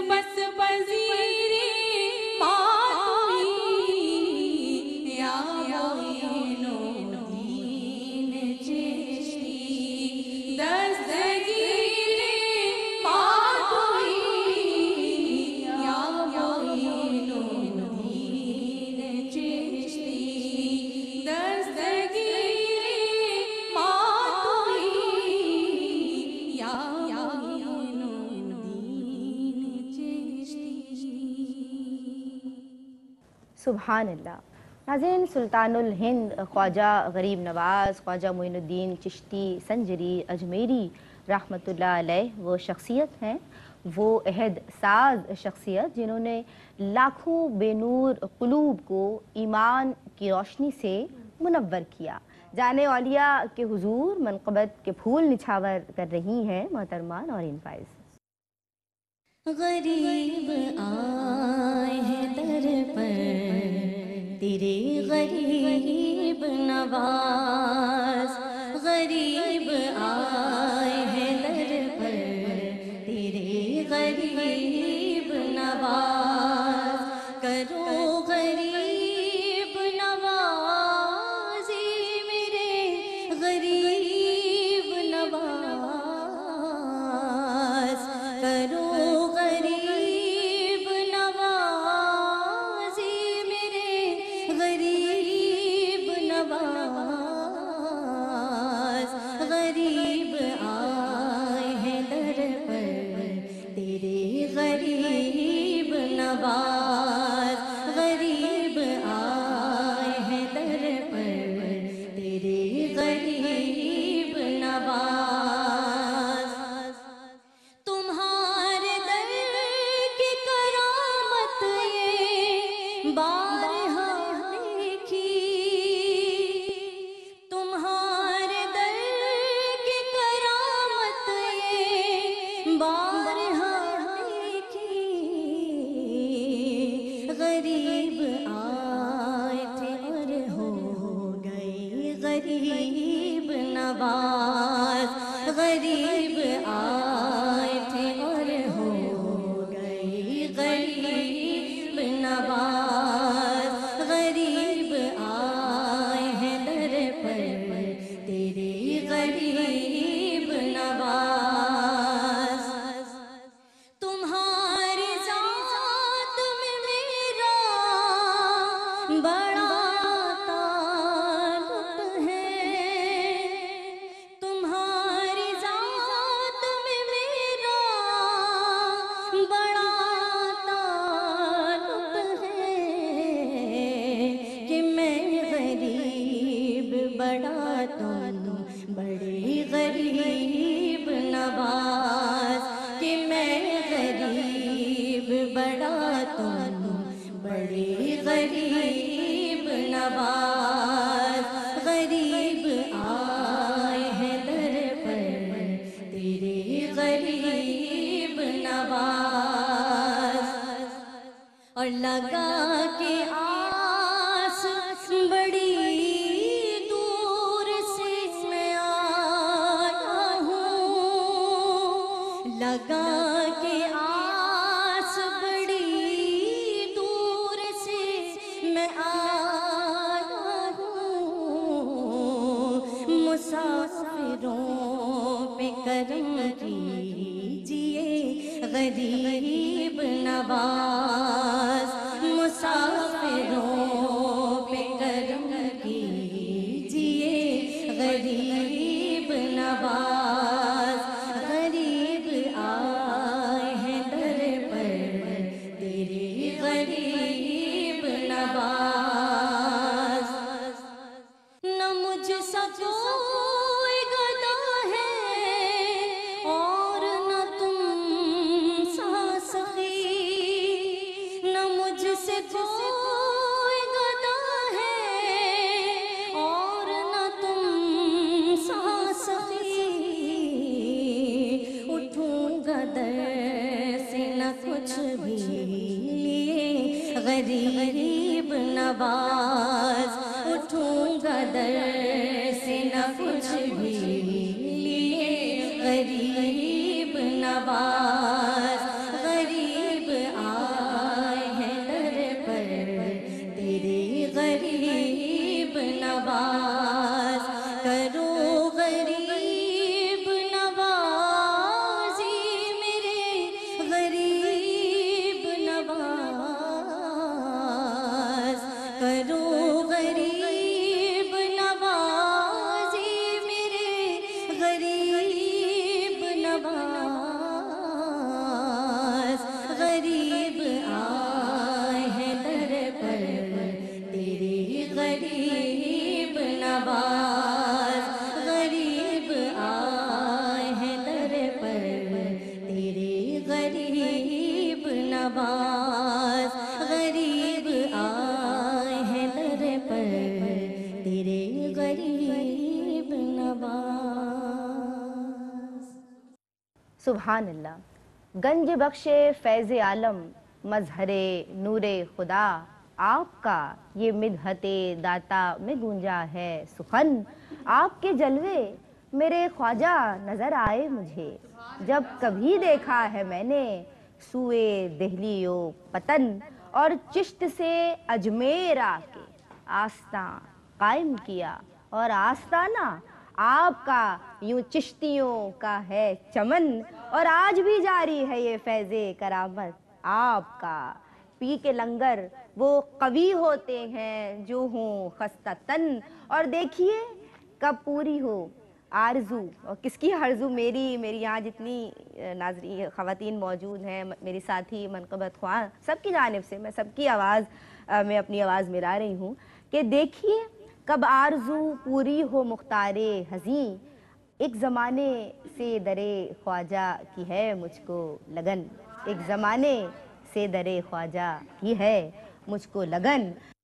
یا سبحان اللہ۔ ناظرین، سلطان الہند خواجہ غریب نواز خواجہ معین الدین چشتی سنجری اجمیری رحمۃ اللہ علیہ وہ شخصیت ہیں، وہ عہد ساز شخصیت جنہوں نے لاکھوں بے نور قلوب کو ایمان کی روشنی سے منور کیا۔ جانے اولیاء کے حضور منقبت کے پھول نچھاور کر رہی ہیں محترمان نورین فائز۔ غریب آئے ہیں در پر تیرے غریب نواز، غریب آئے ہیں در پر تیرے غریب نواز، کرو غریب نوازی میرے غریب نواز، کرو غریب آئے تھے اور ہو گئے غریب نواز، غریب آئے ہیں در پر تیرے غریب نواز، تمہاری ذات میں میرا بڑا بڑے غریب نواز، کہ میں غریب بڑا تم بڑے غریب نواز، غریب آئے ہیں در پر تیرے غریب نواز، اور لگا کے آس بڑی لگا کے آس بڑی دور سے میں آیا ہوں، مسافروں پہ کرم کیجئے غریب نواز، مسافروں پہ کرم کیجئے غریب نواز، غریب آئے ہیں در پر تیرے غریب نواز، نہ مجھ سا کوئی گدا ہے اور نہ تم سا سخی، نہ مجھ سے کوئی گدا ہے اور نہ تم سا سخی، اٹھوں گا در سے نہ کچھ بھی لیے غریب نواز، اٹھوں گا در سے نہ کچھ بھی لیے غریب نواز، غریب آئے ہیں در پر تیرے غریب نواز، کرو غریب نوازی میرے غریب نواز، کرو गरीब नवाज। सुभान अल्लाह। गंज बख्शे फैज़ आलम मजहरे नूरे खुदा, आपका ये मिदहते दाता में गूंजा है सुखन। आपके जलवे मेरे ख्वाजा नजर आए मुझे, जब कभी देखा है मैंने सुए दिल्लियो पतन, और चिश्त से अजमेर आके आस्था कायम किया, और आस्ताना आपका यूं चिश्तियों का है चमन, और आज भी जारी है ये फैज़े करामत आपका। पी के लंगर वो कवि होते हैं जो हों खस्ता तन, और देखिए कब पूरी हो आरज़ू, और किसकी आरज़ू, मेरी मेरी यहाँ जितनी नाज़री ख़वातीन मौजूद हैं, मेरी साथी मनक़बत ख्वां, सबकी जानिब से मैं सबकी आवाज़ में अपनी आवाज़ मिला रही हूँ कि देखिए कब आरज़ू पूरी हो मुख्तारे हज़ीं, एक ज़माने से दरे ख्वाजा की है मुझको लगन, एक ज़माने से दरे ख्वाजा की है मुझको लगन।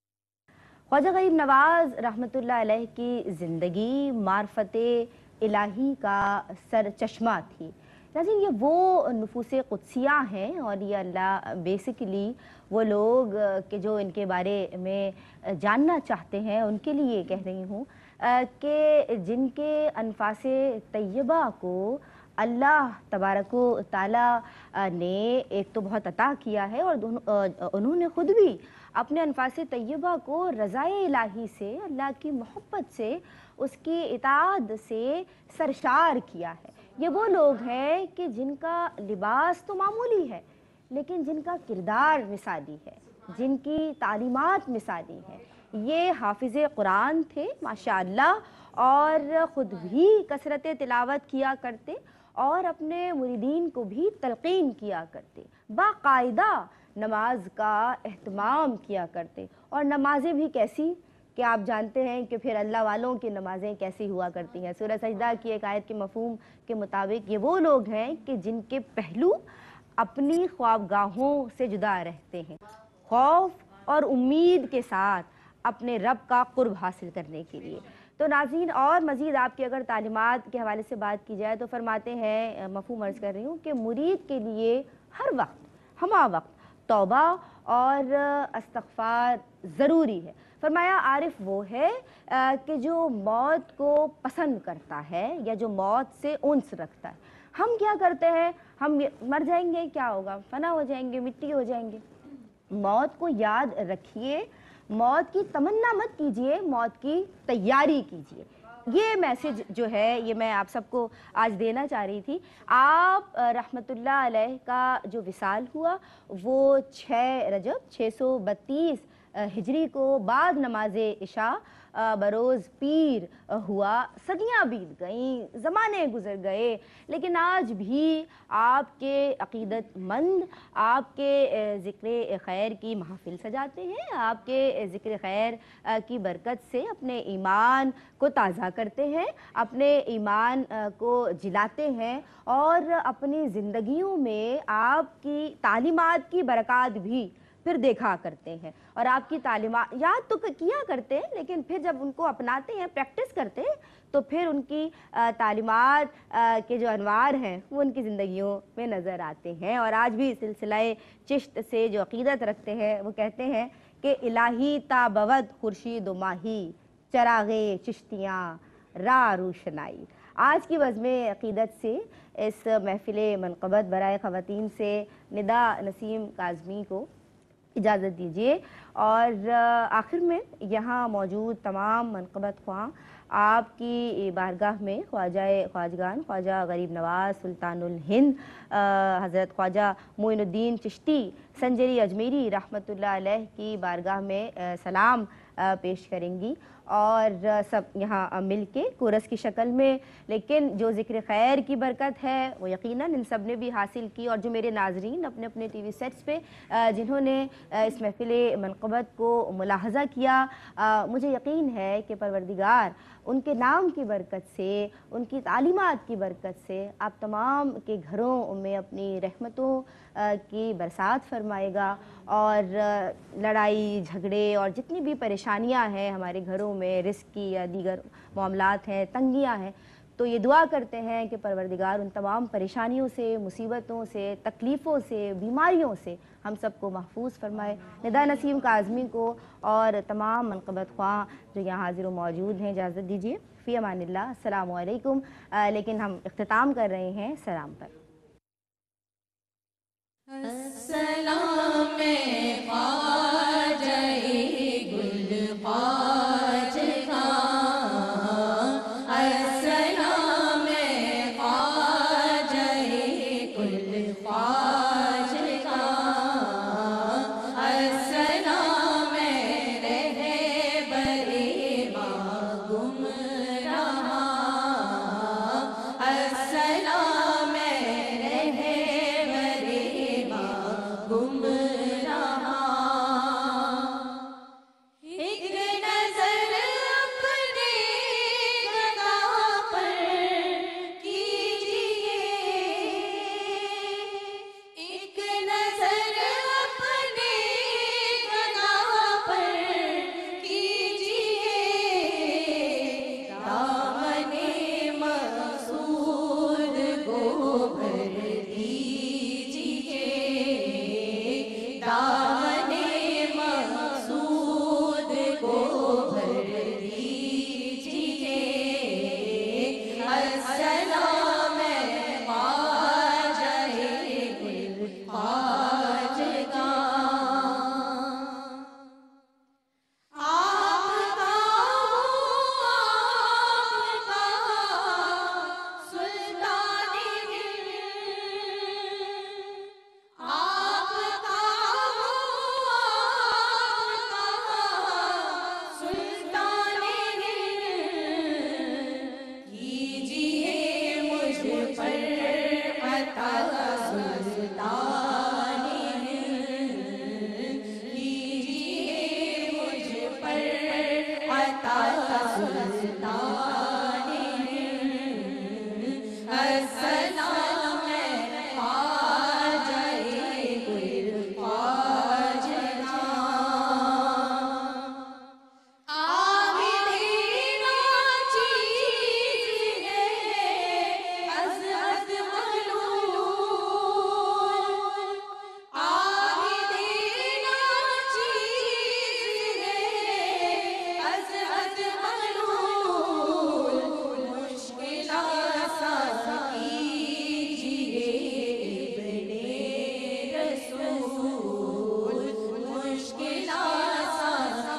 ख्वाजा गरीब नवाज रहमतुल्लाह अलैह की ज़िंदगी मार्फते इलाही का सर चश्मा थी। नाज़रीन, ये वो नुफूस क़ुद्सिया हैं, और ये अल्लाह बेसिकली वो लोग कि जो इनके बारे में जानना चाहते हैं उनके लिए कह रही हूँ कि जिनके अनफास तय्यबा को अल्लाह तबारक व तआला ने एक तो बहुत अता किया है, और उन्होंने ख़ुद भी अपने अनफास तय्यबा को रज़ाए इलाही से, अल्लाह की मोहब्बत से, उसकी इताअत से सरशार किया है। ये वो लोग हैं कि जिनका लिबास तो मामूली है, लेकिन जिनका किरदार मिसाली है, जिनकी तालीमात मिसाली है। ये हाफिज़ कुरान थे माशाअल्लाह, और ख़ुद भी कसरत तिलावत किया करते, और अपने मुरीदीन को भी तलक़ीन किया करते, बाकायदा नमाज का एहतमाम किया करते। और नमाज़ें भी कैसी कि आप जानते हैं कि फिर अल्लाह वालों की नमाज़ें कैसी हुआ करती हैं। सूरह सजदा की एक आयत के मफ़हूम के मुताबिक ये वो लोग हैं कि जिनके पहलू अपनी ख्वाबगाहों से जुदा रहते हैं, खौफ और उम्मीद के साथ अपने रब का कुर्ब हासिल करने के लिए। तो नाज़रीन, और मज़ीद आपकी अगर तालीमात के हवाले से बात की जाए तो फरमाते हैं, मफ़हूम अर्ज़ कर रही हूँ, कि मुरीद के लिए हर वक्त हमा वक्त तौबा और इस्तिग़फ़ार ज़रूरी है। फरमाया आरिफ वो है कि जो मौत को पसंद करता है या जो मौत से उन्स रखता है। हम क्या करते हैं, हम मर जाएंगे, क्या होगा, फना हो जाएंगे, मिट्टी हो जाएंगे। मौत को याद रखिए, मौत की तमन्ना मत कीजिए, मौत की तैयारी कीजिए। ये मैसेज जो है ये मैं आप सबको आज देना चाह रही थी। आप रहमतुल्लाह अलैह का जो विसाल हुआ वो छः रजब छः सौ बत्तीस हिजरी को बाद नमाज इशा बरोज़ पीर हुआ। सदियाँ बीत गईं, ज़माने गुज़र गए, लेकिन आज भी आपके अक़ीदतमंद आपके ज़िक्र खैर की महफ़िल सजाते हैं, आपके ज़िक्र खैर की बरकत से अपने ईमान को ताज़ा करते हैं, अपने ईमान को जिलाते हैं, और अपनी ज़िंदगियों में आपकी तालीमात की बरक़ात भी फिर देखा करते हैं। और आपकी तालीमात याद तो किया करते हैं, लेकिन फिर जब उनको अपनाते हैं, प्रैक्टिस करते हैं, तो फिर उनकी तालीमात के जो अनवार हैं वो उनकी ज़िंदगियों में नज़र आते हैं। और आज भी सिलसिलाए चिश्त से जो अक़ीदत रखते हैं वो कहते हैं कि इलाही ताबवद खुर्शीद माही चरागे चिश्तियाँ रा रोशनाई। आज की बज़्म अक़ीदत से इस महफ़िल मनक़बत बराए ख़वातीन से निदा नसीम काज़मी को इजाज़त दीजिए। और आखिर में यहाँ मौजूद तमाम मनक़बत ख्वां आपकी बारगाह में ख्वाजाए ख्वाजगान ख्वाजा गरीब नवाज सुल्तानुल हिंद हज़रत ख्वाजा मोइनुद्दीन चिश्ती संजरी अजमेरी रहमतुल्लाह अलैह की बारगाह में सलाम पेश करेंगी, और सब यहाँ मिल के कोरस की शक्ल में। लेकिन जो ज़िक्र खैर की बरकत है वो यकीनन इन सब ने भी हासिल की। और जो मेरे नाजरीन अपने अपने टी वी सेट्स पे जिन्होंने इस महफ़िल मनक़बत को मुलाहज़ा किया, मुझे यकीन है कि परवरदिगार उनके नाम की बरकत से, उनकी तालीमात की बरकत से आप तमाम के घरों में अपनी रहमतों की बरसात फरमाएगा। और लड़ाई झगड़े और जितनी भी परेशानियां हैं हमारे घरों میں رزق کی یا دیگر معاملات ہیں، تنگیاں ہیں، تو یہ دعا کرتے ہیں کہ پروردگار ان تمام پریشانیوں سے، مصیبتوں سے، تکلیفوں سے، بیماریوں سے ہم سب کو محفوظ فرمائے۔ ندا نسیم کاظمی کو اور تمام منقبت خواہ جو یہاں حاضر و موجود ہیں اجازت دیجیے، فی امان اللہ، السلام علیکم۔ آ, لیکن ہم اختتام کر رہے ہیں سلام پر۔ السلام خواجہ گل خواجہ، السلام خواجہ گل خواجہ، السلام رہبر ما گمراہ، السلام رہبر ما گمراہ۔ ایک نظر اپنے گناہ پر کیجیے، ایک نظر اپنے گناہ پر کیجیے، دامن مقصود کو بھر دیجیے، دامن مقصود کو بھر دیجیے، السلام خواجہ گل خواجہ، آپ کا ہوں آپ کا سلطان ہند، آپ کا ہوں آپ کا سلطان ہند، کیجیے مجھ پر عطا